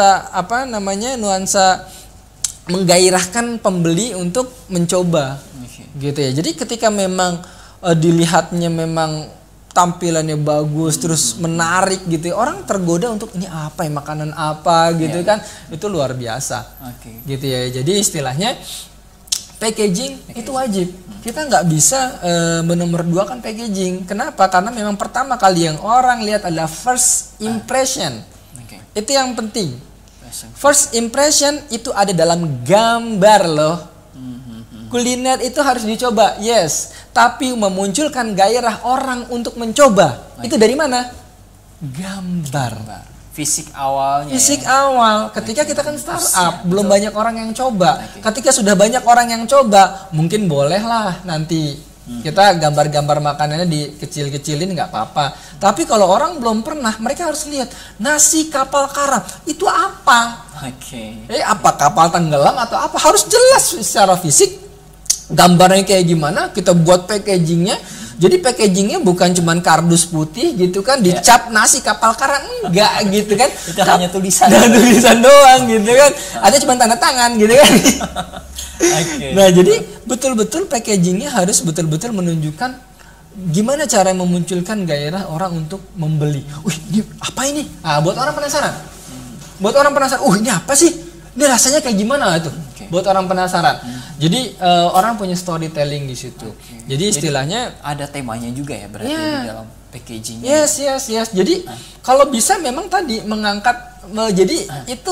menggairahkan pembeli untuk mencoba, gitu ya. Jadi ketika memang dilihatnya memang tampilannya bagus, terus menarik gitu. Orang tergoda untuk ini apa ya, makanan apa gitu kan. Itu luar biasa. Gitu ya. Jadi istilahnya packaging itu wajib. Kita nggak bisa menomorduakan packaging. Kenapa? Karena memang pertama kali yang orang lihat adalah first impression. Itu yang penting. First impression itu ada dalam gambar loh. Kuliner itu harus dicoba, yes. Tapi memunculkan gairah orang untuk mencoba, itu dari mana? Gambar. Fisik awalnya. Fisik awal. Ketika kita kan startup, belum banyak orang yang coba. Ketika sudah banyak orang yang coba, mungkin bolehlah nanti kita gambar-gambar makanannya dikecil-kecilin, nggak apa-apa. Tapi kalau orang belum pernah, mereka harus lihat nasi kapal karam itu apa? Apa kapal tenggelam atau apa? Harus jelas secara fisik. Gambarnya kayak gimana, kita buat packagingnya. Jadi packagingnya bukan cuman kardus putih gitu kan, dicap nasi kapal karam, enggak gitu kan. Itu hanya tulisan. Tulisan doang gitu kan. Ada cuma tanda tangan gitu kan. Nah jadi betul-betul packagingnya harus betul-betul menunjukkan gimana cara memunculkan gairah orang untuk membeli. Ini apa ini? Buat orang penasaran. Buat orang penasaran. Ini apa sih? Ini rasanya kayak gimana itu? Buat orang penasaran. Jadi orang punya storytelling di situ. Jadi istilahnya ada temanya juga ya berarti di dalam packagingnya. Yes. Jadi kalau bisa memang tadi mengangkat. Jadi itu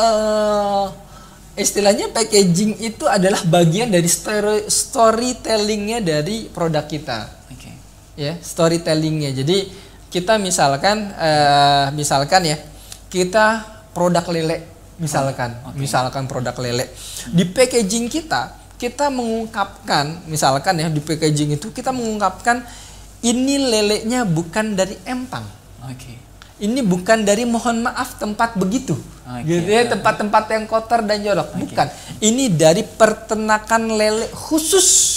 istilahnya packaging itu adalah bagian dari storytellingnya dari produk kita. Ya, storytellingnya. Jadi kita misalkan ya, kita produk lele. Misalkan produk lele di packaging kita mengungkapkan, misalkan ya di packaging itu kita mengungkapkan ini lelenya bukan dari empang, ini bukan dari mohon maaf tempat begitu, gitu ya, tempat-tempat yang kotor dan jorok, bukan, ini dari peternakan lele khusus.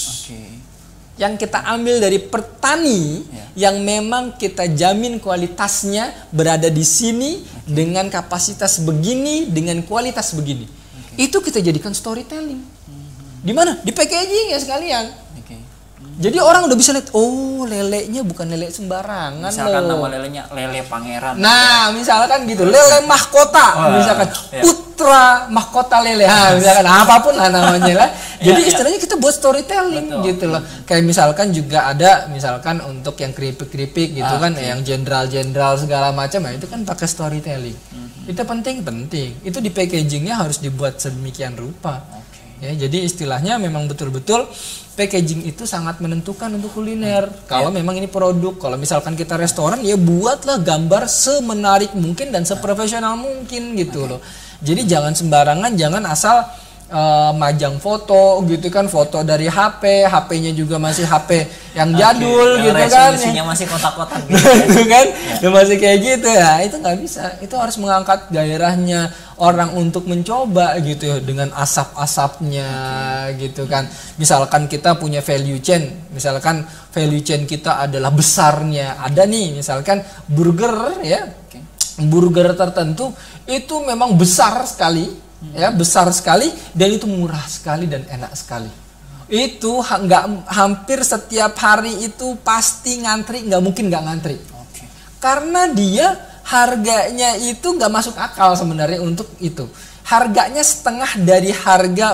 Yang kita ambil dari petani yang memang kita jamin kualitasnya berada di sini dengan kapasitas begini, dengan kualitas begini. Itu kita jadikan storytelling. Di mana? Di packaging ya sekalian. Jadi orang udah bisa lihat, oh lelenya bukan lele sembarangan. Misalkan nama lelenya lele pangeran. Nah, misalkan gitu, lele mahkota, misalkan putra mahkota lele, misalkan apapun lah namanya lah. Jadi istilahnya kita buat storytelling gitu loh. Kayak misalkan juga ada, misalkan untuk yang keripik-keripik gitu kan, yang jenderal-jenderal segala macam, itu kan pakai storytelling. Itu penting. Itu di packagingnya harus dibuat sedemikian rupa. Ya, jadi istilahnya memang betul-betul packaging itu sangat menentukan untuk kuliner. Kalau memang ini produk, kalau misalkan kita restoran, ya buatlah gambar semenarik mungkin dan seprofesional mungkin gitu loh. Jadi jangan sembarangan, jangan asal majang foto gitu kan, foto dari HP-nya juga masih HP yang jadul yang gitu kan. Resolusinya masih kotak-kotak gitu kan. Ya masih kayak gitu ya. Itu nggak bisa. Itu harus mengangkat gairahnya orang untuk mencoba gitu ya, dengan asap-asapnya gitu kan. Misalkan kita punya value chain, misalkan value chain kita adalah besarnya. Ada nih misalkan burger ya. Burger tertentu itu memang besar sekali. Ya, besar sekali dan itu murah sekali dan enak sekali. Itu hampir setiap hari itu pasti ngantri, nggak mungkin nggak ngantri. Karena dia harganya itu nggak masuk akal sebenarnya untuk itu. Harganya setengah dari harga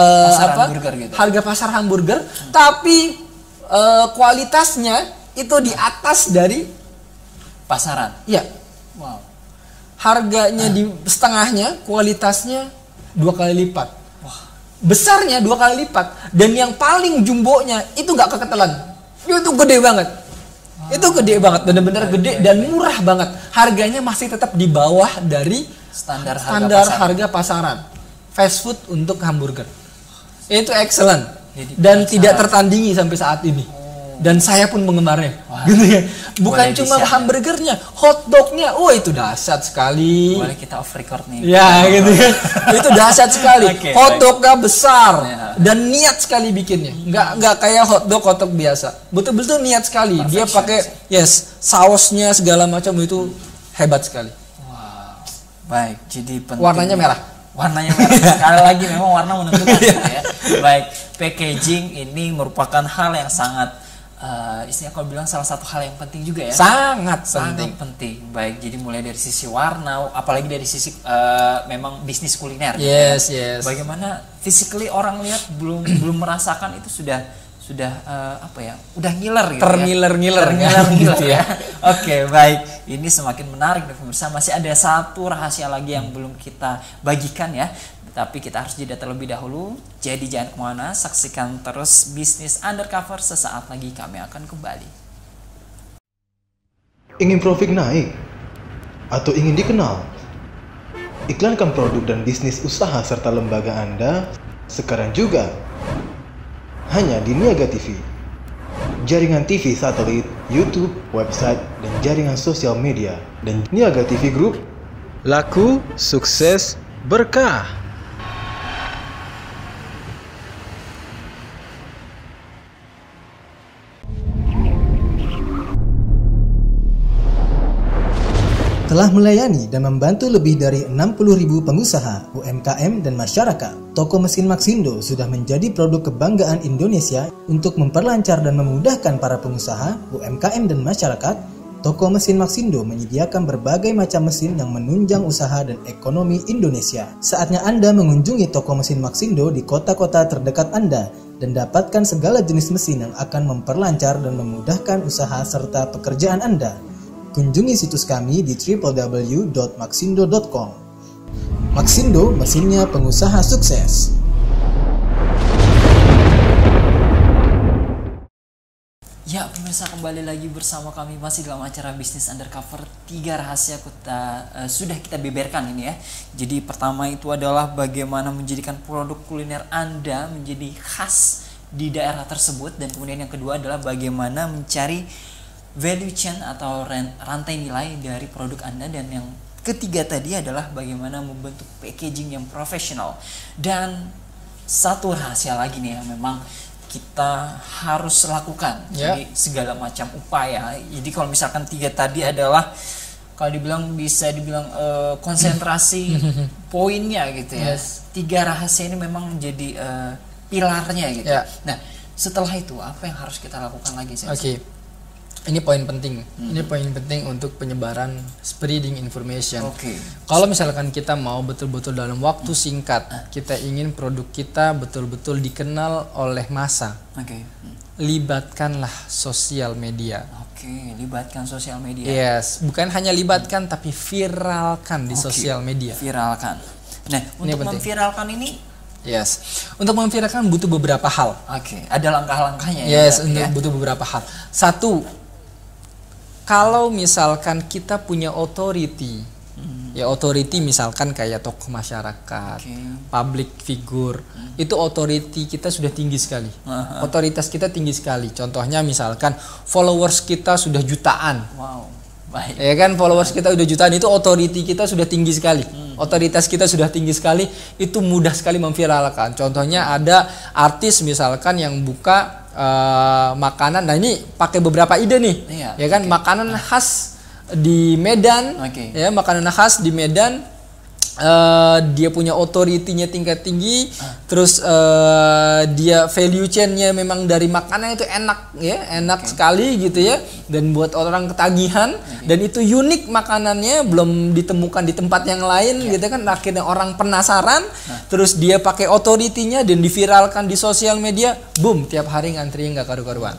harga pasar hamburger, tapi kualitasnya itu di atas dari pasaran. Iya. Wow. Harganya di setengahnya, kualitasnya 2 kali lipat. Besarnya 2 kali lipat. Dan yang paling jumbonya itu nggak keketelan. Itu gede banget. Itu gede banget, benar-benar gede dan murah banget. Harganya masih tetap di bawah dari standar harga pasaran. Fast food untuk hamburger. Itu excellent. Dan tidak tertandingi sampai saat ini. Dan saya pun penggemarnya, gitu ya. Bukan cuma hamburgernya, hotdognya, itu dahsyat sekali. Boleh kita off record nih. Ya, gitu ya. Itu dahsyat sekali. Hotdognya besar dan niat sekali bikinnya. Nggak kayak hotdog biasa. Betul-betul niat sekali. Dia pakai sausnya segala macam itu hebat sekali. Wow. Baik, jadi penting. Warnanya merah. Sekali lagi memang warna menentukan gitu ya. Baik, packaging ini merupakan hal yang sangat Istilahnya kalau bilang salah satu hal yang penting juga ya. Sangat Sangat penting. Baik, jadi mulai dari sisi warna, apalagi dari sisi memang bisnis kuliner. Yes, gitu ya. yes. Bagaimana physically orang lihat belum merasakan itu sudah apa ya? Udah ngiler gitu. Terngiler-ngiler gitu ya. Oke, baik. Ini semakin menarik nih pemirsa. Masih ada satu rahasia lagi yang belum kita bagikan ya. Tapi kita harus jeda terlebih dahulu. Jadi jangan kemana, saksikan terus Bisnis Undercover. Sesaat lagi kami akan kembali. Ingin profit naik? Atau ingin dikenal? Iklankan produk dan bisnis usaha serta lembaga Anda sekarang juga. Hanya di Niaga TV. Jaringan TV satelit, YouTube, website, dan jaringan sosial media. Dan Niaga TV Group. Laku, sukses, berkah. Telah melayani dan membantu lebih dari 60.000 pengusaha, UMKM, dan masyarakat. Toko Mesin Maxindo sudah menjadi produk kebanggaan Indonesia untuk memperlancar dan memudahkan para pengusaha, UMKM, dan masyarakat. Toko Mesin Maxindo menyediakan berbagai macam mesin yang menunjang usaha dan ekonomi Indonesia. Saatnya Anda mengunjungi toko Mesin Maxindo di kota-kota terdekat Anda dan dapatkan segala jenis mesin yang akan memperlancar dan memudahkan usaha serta pekerjaan Anda. Kunjungi situs kami di www.maxindo.com. Maxindo, mesinnya pengusaha sukses. Ya, pemirsa, kembali lagi bersama kami masih dalam acara Bisnis Undercover. 3 rahasia sudah kita beberkan ini ya. Jadi pertama itu adalah bagaimana menjadikan produk kuliner Anda menjadi khas di daerah tersebut. Dan kemudian yang kedua adalah bagaimana mencari value chain atau rantai nilai dari produk Anda, dan yang ketiga tadi adalah bagaimana membentuk packaging yang profesional. Dan satu rahasia lagi nih yang memang kita harus lakukan. Jadi segala macam upaya. Jadi kalau misalkan 3 tadi adalah kalau bisa dibilang konsentrasi poinnya gitu ya. 3 rahasia ini memang menjadi pilarnya gitu. Nah, setelah itu apa yang harus kita lakukan lagi sih? Oke. Ini poin penting. Ini poin penting untuk penyebaran spreading information. Kalau misalkan kita mau betul-betul dalam waktu singkat, kita ingin produk kita betul-betul dikenal oleh massa. Libatkanlah sosial media. Libatkan sosial media. Yes, bukan hanya libatkan tapi viralkan di sosial media. Viralkan. Nah, untuk memviralkan ini untuk memviralkan butuh beberapa hal. Ada langkah-langkahnya butuh beberapa hal. Satu, kalau misalkan kita punya authority, ya authority misalkan kayak tokoh masyarakat, public figure, itu authority kita sudah tinggi sekali. Otoritas kita tinggi sekali. Contohnya misalkan followers kita sudah jutaan. Baik. Ya kan, followers kita udah jutaan, itu authority kita sudah tinggi sekali. Otoritas kita sudah tinggi sekali, itu mudah sekali memviralkan. Contohnya ada artis misalkan yang buka makanan, nah ini pakai beberapa ide nih, ya kan, makanan khas di Medan, ya makanan khas di Medan, dia punya authority-nya tingkat tinggi, terus dia value chain-nya memang dari makanan itu enak ya, enak sekali gitu ya, dan buat orang ketagihan, dan itu unik makanannya, belum ditemukan di tempat yang lain gitu kan, akhirnya orang penasaran, terus dia pakai authority-nya dan diviralkan di sosial media, boom, tiap hari ngantri nggak karu-karuan.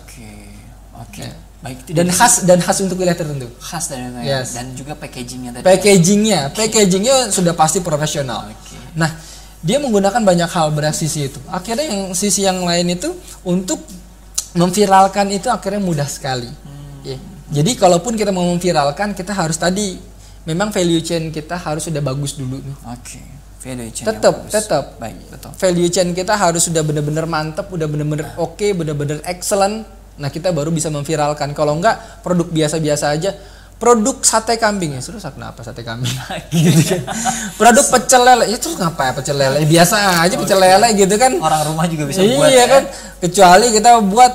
Baik, dan khas untuk wilayah tertentu. Khas dari dan juga packagingnya tadi. Packagingnya sudah pasti profesional. Nah, dia menggunakan banyak hal bersisi itu. Akhirnya yang sisi yang lain itu untuk memviralkan itu akhirnya mudah sekali. Jadi kalaupun kita mau memviralkan, kita harus tadi memang value chain kita harus sudah bagus dulu nih. Value chain tetap. Value chain kita harus sudah benar-benar mantap, udah benar-benar benar-benar excellent. Nah, kita baru bisa memviralkan. Kalau enggak, produk biasa-biasa aja. Produk sate kambing, ya terus kenapa sate kambing? Gitu kan. Produk pecel lele, ya terus ngapa pecel lele? Biasa aja pecel lele gitu kan. Orang rumah juga bisa buat. Iya kan. Kecuali kita buat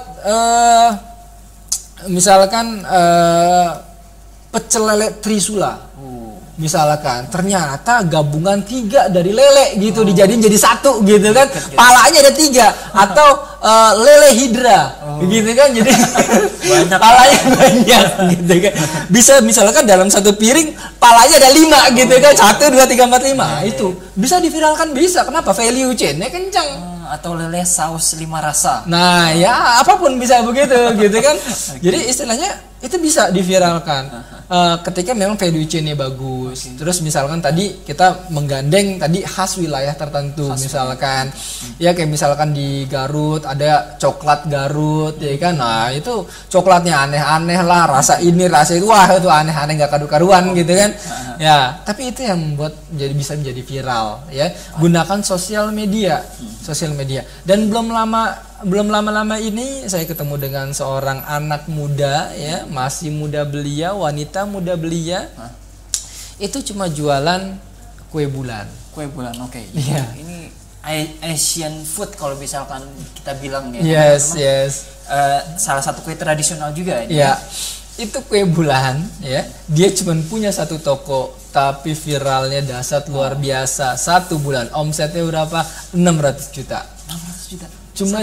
misalkan pecel lele Trisula. misalkan ternyata gabungan 3 dari lele gitu dijadiin jadi 1 gitu kan, palanya ada 3, atau lele hidra gitu kan, jadi palanya banyak gitu kan. Bisa misalkan dalam satu piring palanya ada 5 gitu kan, 1 2 3 4 5 itu bisa diviralkan, bisa. Kenapa? Value chain-nya kencang. Atau lele saus 5 rasa. Nah, ya apapun bisa begitu gitu kan. Jadi istilahnya itu bisa diviralkan ketika memang value chain-nya bagus. Terus misalkan tadi kita menggandeng tadi khas wilayah tertentu, misalkan ya kayak misalkan di Garut ada coklat Garut ya kan. Nah, itu coklatnya aneh-aneh lah, rasa ini rasa itu, wah itu aneh-aneh nggak karu-karuan gitu kan. Ya, tapi itu yang membuat bisa menjadi viral ya. Gunakan sosial media. Dan belum lama ini saya ketemu dengan seorang anak muda ya, masih muda belia, wanita muda belia. Itu cuma jualan kue bulan. Oke. Iya. Ini Asian food kalau misalkan kita bilang ya. Yes. Salah satu kue tradisional juga ini. Ya. Itu kue bulan ya. Dia cuma punya 1 toko, tapi viralnya dahsyat luar biasa. 1 bulan omsetnya berapa? 600 juta. 600 juta. Cuma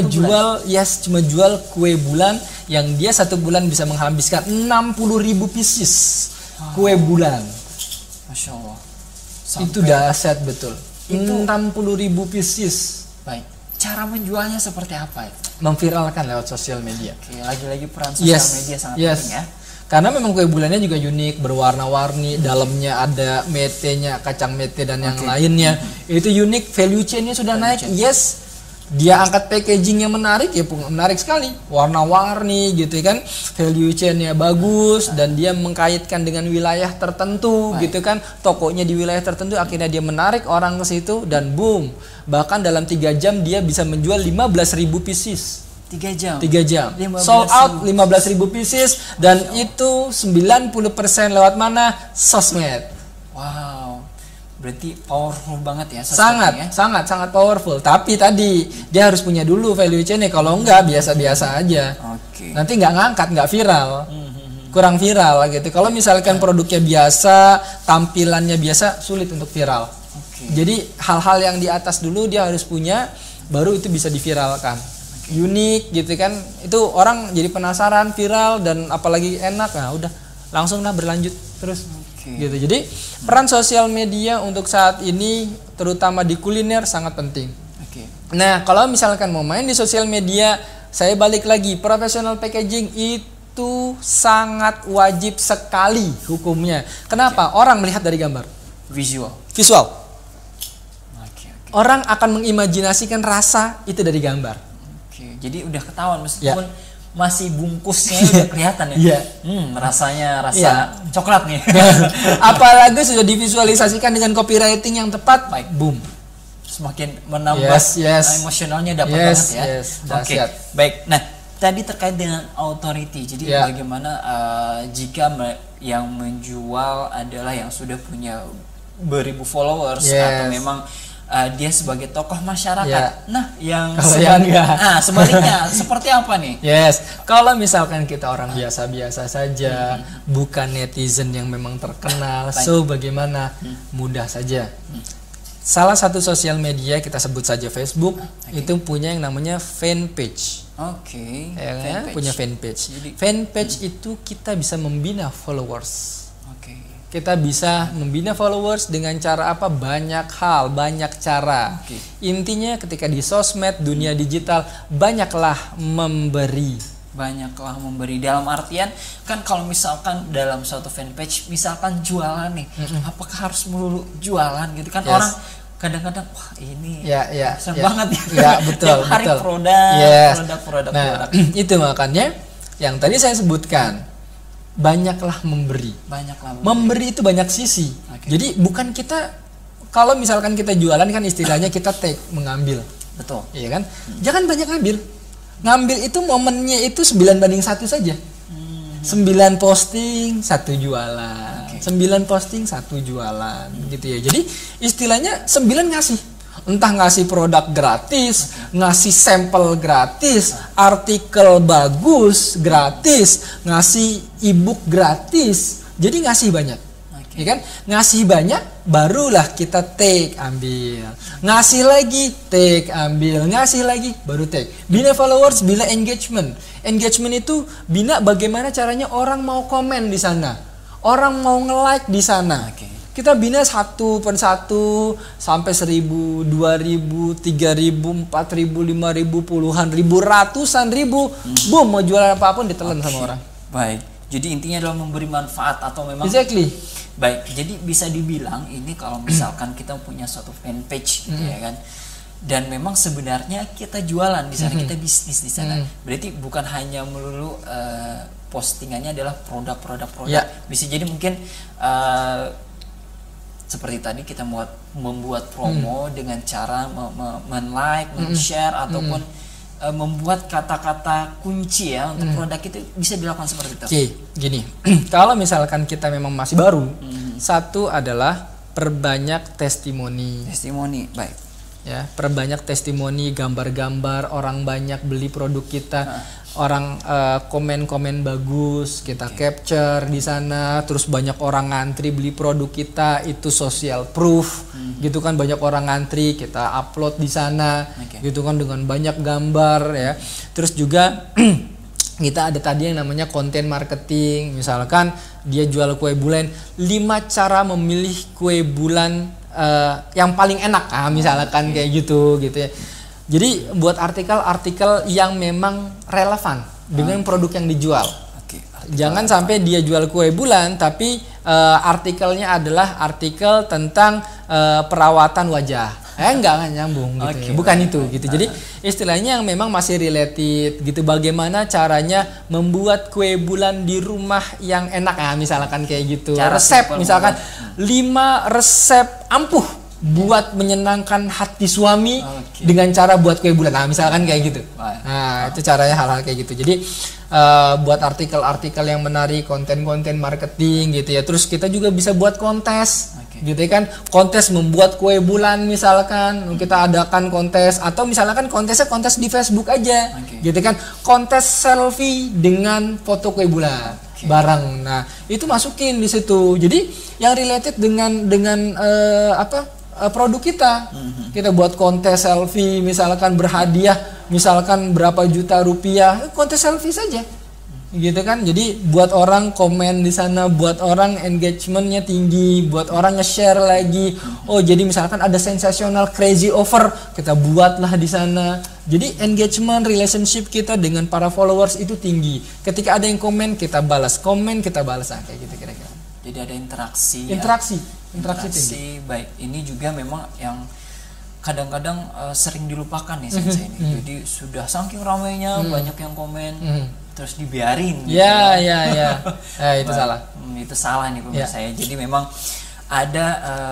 jual kue bulan yang dia 1 bulan bisa menghabiskan 60.000 pieces kue bulan. Masya Allah. Itu dahsyat betul. Itu 60.000 pieces. Baik. Cara menjualnya seperti apa itu? Memviralkan lewat sosial media. Oke, lagi-lagi peran sosial media sangat penting ya. Karena memang kue bulannya juga unik, berwarna-warni, dalamnya ada metenya, kacang mete dan yang lainnya. Itu unik, value chain-nya sudah naik. Yes. Dia angkat packaging yang menarik ya, menarik sekali, warna-warni gitu kan, value chain-nya bagus dan dia mengkaitkan dengan wilayah tertentu gitu kan, tokonya di wilayah tertentu, akhirnya dia menarik orang ke situ dan boom, bahkan dalam 3 jam dia bisa menjual 15.000 pieces. 3 jam. Sold out 15.000 pieces dan itu 90% lewat mana? Sosmed. Wow. Berarti powerful banget ya sosmed. Sangat powerful. Tapi tadi dia harus punya dulu value chain-nya. Kalau enggak biasa-biasa aja. Nanti nggak ngangkat, nggak viral. Kurang viral gitu. Kalau misalkan produknya biasa, tampilannya biasa, sulit untuk viral. Jadi hal-hal yang di atas dulu dia harus punya, baru itu bisa diviralkan. Unik gitu kan. Itu orang jadi penasaran, viral dan apalagi enak. Nah, udah langsung berlanjut terus. Gitu. Jadi peran sosial media untuk saat ini terutama di kuliner sangat penting. Nah, kalau misalkan mau main di sosial media, saya balik lagi, professional packaging itu sangat wajib sekali hukumnya. Kenapa? Orang melihat dari gambar. Visual. Orang akan mengimajinasikan rasa itu dari gambar. Jadi udah ketahuan meskipun masih bungkusnya udah kelihatan ya. Rasanya rasa coklat nih. Apalagi sudah divisualisasikan dengan copywriting yang tepat, boom. Semakin menambah emosionalnya dapat banget ya. Oke. Baik. Nah, tadi terkait dengan authority. Jadi bagaimana jika yang menjual adalah yang sudah punya beribu followers atau memang dia sebagai tokoh masyarakat. Nah, yang sebaliknya seperti apa nih? Kalau misalkan kita orang biasa-biasa saja, bukan netizen yang memang terkenal, bagaimana? Mudah saja. Salah satu sosial media kita sebut saja Facebook, itu punya yang namanya fanpage. Punya fanpage. Fanpage itu kita bisa membina followers. Kita bisa membina followers dengan cara apa? Banyak hal, banyak cara. Intinya ketika di sosmed, dunia digital, banyaklah memberi. Dalam artian kan kalau misalkan dalam suatu fanpage misalkan jualan nih, apakah harus melulu jualan gitu kan? Orang kadang-kadang wah ini senang banget ya. Betul. Hari produk. Nah, itu makanya yang tadi saya sebutkan, banyaklah memberi. Memberi itu banyak sisi. Jadi bukan kita, kalau misalkan kita jualan kan istilahnya kita take, mengambil. Betul. Iya kan? Jangan banyak ngambil. Ngambil itu momennya itu 9:1 saja. 9 posting 1 jualan. 9 posting 1 jualan gitu ya. Jadi istilahnya 9 ngasih. Entah ngasih produk gratis, ngasih sampel gratis, artikel bagus gratis, ngasih ebook gratis. Jadi ngasih banyak. ya kan? Ngasih banyak, barulah kita take, ambil. Ngasih lagi, take, ambil. Ngasih lagi, baru take. Bina followers, bina engagement. Engagement itu bina bagaimana caranya orang mau komen di sana, orang mau nge-like di sana. Kita bina satu per satu sampai 1.000, 2.000, 3.000, 4.000, 5.000, puluhan ribu, ratusan ribu. Boom, mau jualan apapun ditelan sama orang. Baik. Jadi intinya adalah memberi manfaat atau memang Exactly. Baik. Jadi bisa dibilang ini kalau misalkan kita punya suatu fanpage gitu ya kan. Dan memang sebenarnya kita jualan di sana, kita bisnis di sana. Berarti bukan hanya melulu postingannya adalah produk-produk. Bisa jadi mungkin seperti tadi kita membuat promo dengan cara men-like, men-share ataupun membuat kata-kata kunci ya untuk produk itu, bisa dilakukan seperti itu. Oke, gini. Kalau misalkan kita memang masih baru, satu adalah perbanyak testimoni. Testimoni, baik. Ya, perbanyak testimoni, gambar-gambar, orang banyak beli produk kita. Orang komen-komen bagus, kita capture di sana, terus banyak orang ngantri beli produk kita, itu social proof, gitu kan, banyak orang ngantri, kita upload di sana, gitu kan, dengan banyak gambar ya. Terus juga kita ada tadi yang namanya konten marketing, misalkan dia jual kue bulan, 5 cara memilih kue bulan yang paling enak, misalkan kayak gitu ya. Jadi buat artikel-artikel yang memang relevan dengan produk yang dijual. Jangan sampai dia jual kue bulan tapi artikelnya adalah artikel tentang perawatan wajah. Enggak nyambung gitu. Bukan itu gitu. Jadi istilahnya yang memang masih related gitu, bagaimana caranya membuat kue bulan di rumah yang enak misalkan kayak gitu. Resep misalkan 5 resep ampuh buat menyenangkan hati suami dengan cara buat kue bulan, misalkan kayak gitu. Nah, itu caranya hal-hal kayak gitu. Jadi buat artikel-artikel yang menarik, konten-konten marketing gitu ya. Terus kita juga bisa buat kontes, gitu ya kan? Kontes membuat kue bulan misalkan, kita adakan kontes, atau misalkan kontesnya kontes di Facebook aja, gitu kan? Kontes selfie dengan foto kue bulan barang. Nah, itu masukin di situ. Jadi yang related dengan produk kita. Kita buat kontes selfie, misalkan berhadiah, misalkan berapa juta rupiah, kontes selfie saja. Gitu kan. Jadi buat orang komen di sana, buat orang engagementnya tinggi, buat orang nge-share lagi. Oh, jadi misalkan ada sensasional crazy offer, kita buatlah di sana. Jadi engagement relationship kita dengan para followers itu tinggi. Ketika ada yang komen, kita balas. Komen, kita balas, kayak gitu kira-kira. Jadi ada interaksi. Interaksi baik. Ini juga memang yang kadang-kadang sering dilupakan nih Sensei ini. Jadi sudah saking ramainya banyak yang komen, terus dibiarin. Gitu ya. Itu salah. Itu salah nih pemirsa saya. Jadi memang ada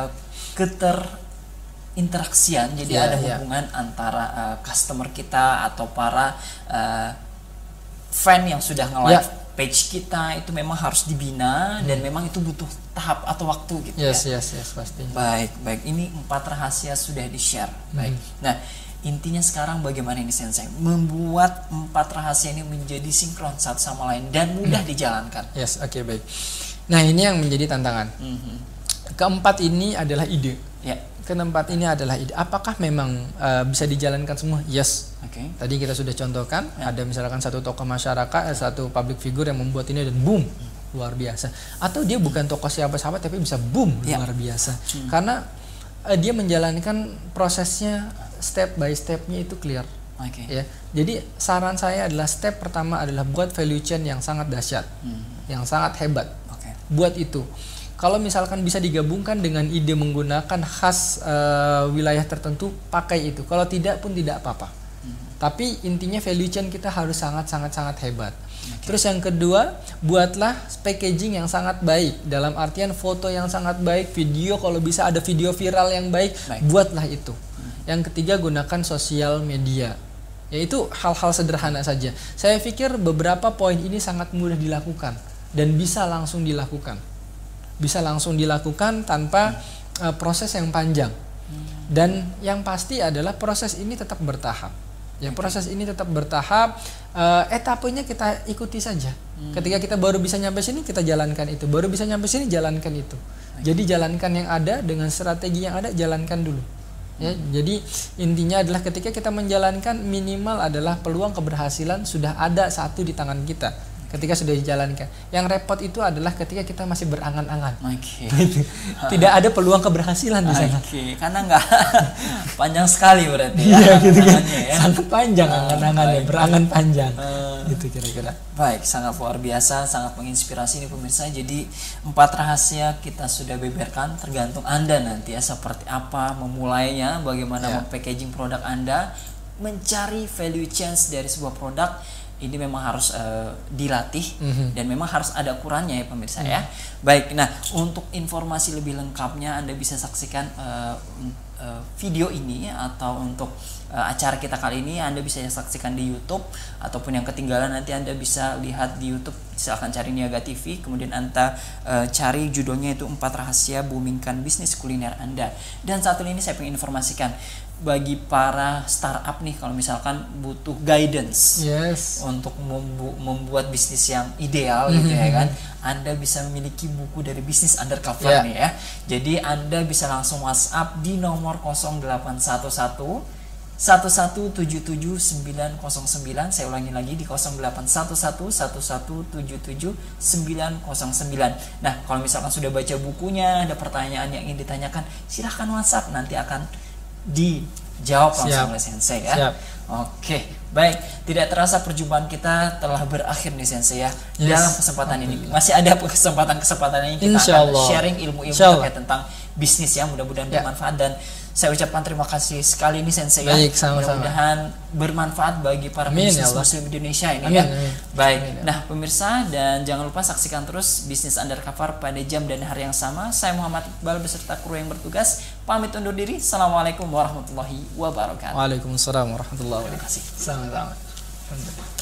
keterinteraksian. Jadi ada hubungan antara customer kita atau para fan yang sudah nge-like page kita, itu memang harus dibina dan memang itu butuh tahap atau waktu gitu. Yes, pastinya. Baik. Ini 4 rahasia sudah di-share. Baik. Nah, intinya sekarang bagaimana ini Sensei membuat 4 rahasia ini menjadi sinkron satu sama lain dan mudah dijalankan. Yes, baik. Nah, ini yang menjadi tantangan. Keempat ini adalah ide. Keempat ini adalah ide. Apakah memang bisa dijalankan semua? Yes. Tadi kita sudah contohkan, ada misalkan satu tokoh masyarakat, satu public figure yang membuat ini dan boom, luar biasa. Atau dia bukan tokoh siapa-siapa tapi bisa boom, luar biasa. Karena dia menjalankan prosesnya step by stepnya itu clear. Ya. Jadi saran saya adalah step pertama adalah buat value chain yang sangat dahsyat, yang sangat hebat. Buat itu. Kalau misalkan bisa digabungkan dengan ide menggunakan khas wilayah tertentu, pakai itu. Kalau tidak pun tidak apa-apa. Tapi intinya value chain kita harus sangat hebat. Terus yang kedua, buatlah packaging yang sangat baik. Dalam artian foto yang sangat baik, video kalau bisa ada video viral yang baik. Buatlah itu. Yang ketiga, gunakan sosial media. Yaitu hal-hal sederhana saja. Saya pikir beberapa poin ini sangat mudah dilakukan dan bisa langsung dilakukan. Bisa langsung dilakukan tanpa proses yang panjang. Dan yang pasti adalah proses ini tetap bertahap. Proses ini tetap bertahap, etapenya kita ikuti saja. Ketika kita baru bisa nyampe sini, kita jalankan itu. Baru bisa nyampe sini, jalankan itu. Jadi jalankan yang ada dengan strategi yang ada, jalankan dulu. Ya, jadi intinya adalah ketika kita menjalankan, minimal adalah peluang keberhasilan sudah ada satu di tangan kita ketika sudah dijalankan. Yang repot itu adalah ketika kita masih berangan-angan. Oke. Tidak ada peluang keberhasilan di sana. Oke, karena nggak panjang sekali berarti ya. Iya, gitu kan. Ya. Sangat panjang angan-angannya, berangan panjang. Gitu kira-kira. Baik, sangat luar biasa, sangat menginspirasi nih pemirsa. Jadi 4 rahasia kita sudah beberkan, tergantung Anda nanti ya seperti apa memulainya, bagaimana packaging produk Anda, mencari value chain dari sebuah produk. Ini memang harus dilatih dan memang harus ada ukurannya ya pemirsa ya. Baik, nah untuk informasi lebih lengkapnya Anda bisa saksikan video ini, atau untuk acara kita kali ini Anda bisa saksikan di YouTube, ataupun yang ketinggalan nanti Anda bisa lihat di YouTube. Silahkan cari Niaga TV, kemudian Anda cari judulnya itu 4 rahasia boomingkan bisnis kuliner Anda. Dan saat ini saya ingin informasikan bagi para startup nih, kalau misalkan butuh guidance untuk membuat bisnis yang ideal gitu ya kan, Anda bisa memiliki buku dari bisnis undercover nih ya. Jadi Anda bisa langsung WhatsApp di nomor 0811 1177909. Saya ulangi lagi di 0811 1177909. Nah, kalau misalkan sudah baca bukunya, ada pertanyaan yang ingin ditanyakan, silahkan WhatsApp, nanti akan dijawab langsung oleh Sensei ya. Oke, baik. Tidak terasa perjumpaan kita telah berakhir nih Sensei ya. Dalam kesempatan ini masih ada kesempatan ini kita akan sharing ilmu-ilmu terkait tentang bisnis ya. Mudah-mudahan bermanfaat, dan saya ucapkan terima kasih sekali ini Sensei ya. Mudah-mudahan bermanfaat bagi para bisnis muslim Indonesia ini ya. Baik. Nah pemirsa, dan jangan lupa saksikan terus Bisnis Undercover pada jam dan hari yang sama. Saya Muhammad Iqbal beserta kru yang bertugas pamit undur diri. Assalamualaikum warahmatullahi wabarakatuh. Waalaikumsalam warahmatullahi wabarakatuh. Sama-sama.